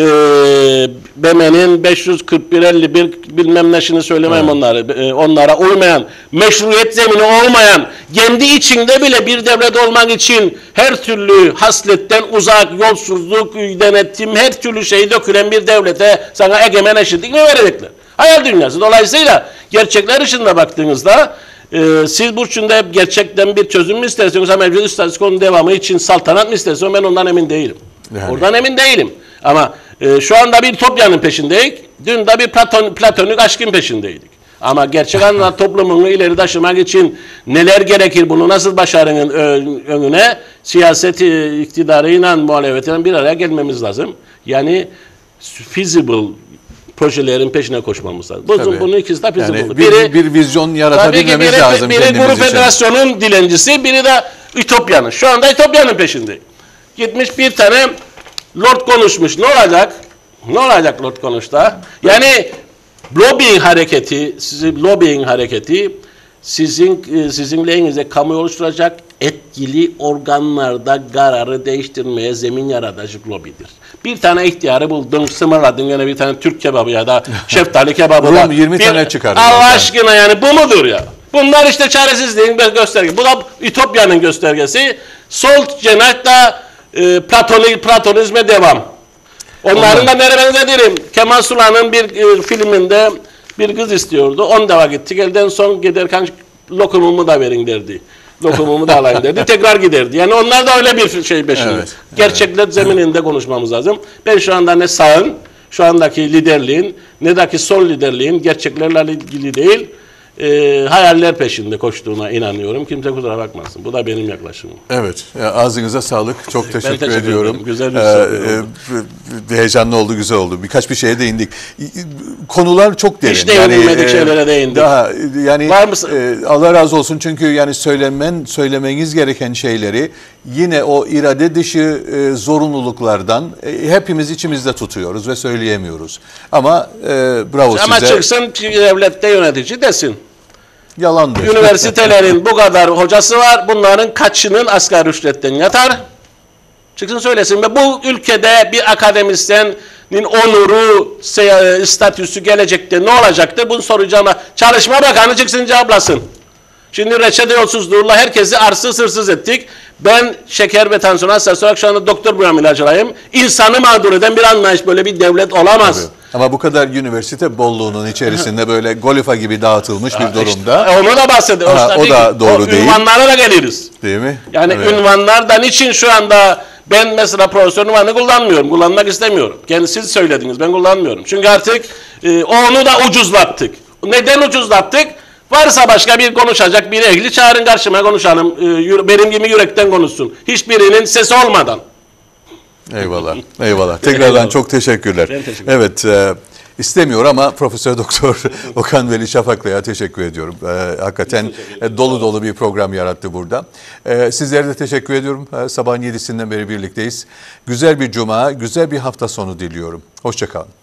Speaker 2: B M'nin beş yüz kırk bir elli bir bilmem neşini söylemeyeyim evet. onları, e, onlara uymayan, meşruiyet zemini olmayan, kendi içinde bile bir devlet olmak için her türlü hasletten uzak, yolsuzluk, denetim, her türlü şeyi dökülen bir devlete sana egemen eşitlik mi verecekler? Hayal dünyası. Dolayısıyla gerçekler ışığında baktığınızda Ee, siz bu üçünde gerçekten bir çözüm mü isterseniz ama mevcut statükonun devamı için saltanat mı isterseniz ben ondan emin değilim. Yani. Oradan emin değilim. Ama e, şu anda bir Ütopya'nın peşindeyiz. Dün de bir Platon, platonik aşkın peşindeydik. Ama gerçek anlamda toplumunu ileri taşımak için neler gerekir, bunu nasıl başarının önüne siyaset iktidarıyla muhalefetiyle bir araya gelmemiz lazım. Yani feasible projelerin peşine koşmamız lazım. Bunun, bunun ikisi de feasible.
Speaker 1: Yani bir, biri, bir vizyon yaratabilmemiz
Speaker 2: biri,
Speaker 1: lazım
Speaker 2: biri
Speaker 1: kendimiz
Speaker 2: Grup
Speaker 1: için.
Speaker 2: Federasyon'un dilencisi, biri de Ütopya'nın. Şu anda Ütopya'nın peşinde. Gitmiş bir tane Lord konuşmuş. Ne olacak? Ne olacak Lord konuşta? Yani lobbying hareketi, sizin lobbying hareketi sizin sizin lehinize kamuoyu oluşturacak etkili organlarda kararı değiştirmeye zemin yaratacak lobidir. Bir tane ihtiyarı buldun, sımırladın yine bir tane Türk kebabı ya da şeftali kebabı.
Speaker 1: Rum yirmi bir, tane çıkardı.
Speaker 2: Allah aşkına yani bu mudur ya? Bunlar işte çaresizliğin göstergesi. Bu da Ütopya'nın göstergesi. Sol cenah da e, platonik, platonizme devam. Onların da nereye benzedirim? Kemal Sunal'ın bir e, filminde bir kız istiyordu. On defa gitti. Elden son giderken lokumumu da verin derdi. Lokumumu da alayım derdi. Tekrar giderdi. Yani onlar da öyle bir şey peşinde. Evet, gerçekler evet. zemininde konuşmamız lazım. Ben şu anda ne sağın, şu andaki liderliğin, ne daki sol liderliğin gerçeklerle ilgili değil, e, hayaller peşinde koştuğuna inanıyorum. Kimse kusura bakmasın. Bu da benim yaklaşımım. Evet.
Speaker 1: Ağzınıza sağlık. Çok teşekkür, teşekkür ediyorum. Ederim.
Speaker 2: Güzel bir
Speaker 1: ee, e, heyecanlı oldu, güzel oldu. Birkaç bir şeye değindik. Konular çok derin.
Speaker 2: Hiç değinilmedik yani, şeylere değindik.
Speaker 1: Daha yani Var mısın? E, Allah razı olsun çünkü yani söylemen söylemeniz gereken şeyleri yine o irade dışı e, zorunluluklardan e, hepimiz içimizde tutuyoruz ve söyleyemiyoruz. Ama e, bravo
Speaker 2: Ama
Speaker 1: size.
Speaker 2: Ama çıksın devlette yönetici desin.
Speaker 1: Yalandır.
Speaker 2: Üniversitelerin bu kadar hocası var. Bunların kaçının asgari ücretten yatar? Çıksın söylesin. Ve bu ülkede bir akademisyenin onuru, statüsü gelecekte ne olacaktır? Bunu soracağım. Çalışma Bakanı çıksın cevaplasın. Şimdi reçete yolsuzluğuyla herkesi arsız hırsız ettik. Ben şeker ve tansiyon hastası olarak şu anda doktor buram ilacılayım. İnsanı mağdur eden bir anlayış, böyle bir devlet olamaz. Tabii.
Speaker 1: Ama bu kadar üniversite bolluğunun içerisinde böyle Golifa gibi dağıtılmış bir durumda.
Speaker 2: İşte, onu da bahsediyoruz.
Speaker 1: Ha, o da doğru
Speaker 2: o
Speaker 1: değil.
Speaker 2: Ünvanlara da geliriz.
Speaker 1: Değil mi?
Speaker 2: Yani
Speaker 1: Evet.
Speaker 2: ünvanlardan için şu anda ben mesela profesör ünvanı kullanmıyorum. Kullanmak istemiyorum. Kendi siz söylediniz. Ben kullanmıyorum. Çünkü artık e, onu da ucuzlattık. Neden ucuzlattık? Varsa başka bir konuşacak bir ehli çağırın karşıma konuşalım. E, benim gibi yürekten konuşsun. Hiçbirinin sesi olmadan.
Speaker 1: Eyvallah. Eyvallah. Tekrardan
Speaker 2: Eyvallah.
Speaker 1: çok teşekkürler.
Speaker 2: Ben teşekkür ederim.
Speaker 1: Evet, e, istemiyor ama Profesör Doktor Okan Veli Şafaklı'ya teşekkür ediyorum. E, hakikaten e, dolu dolu bir program yarattı burada. E, sizlere de teşekkür ediyorum. E, sabahın yedisinden beri birlikteyiz. Güzel bir cuma, güzel bir hafta sonu diliyorum. Hoşça kalın.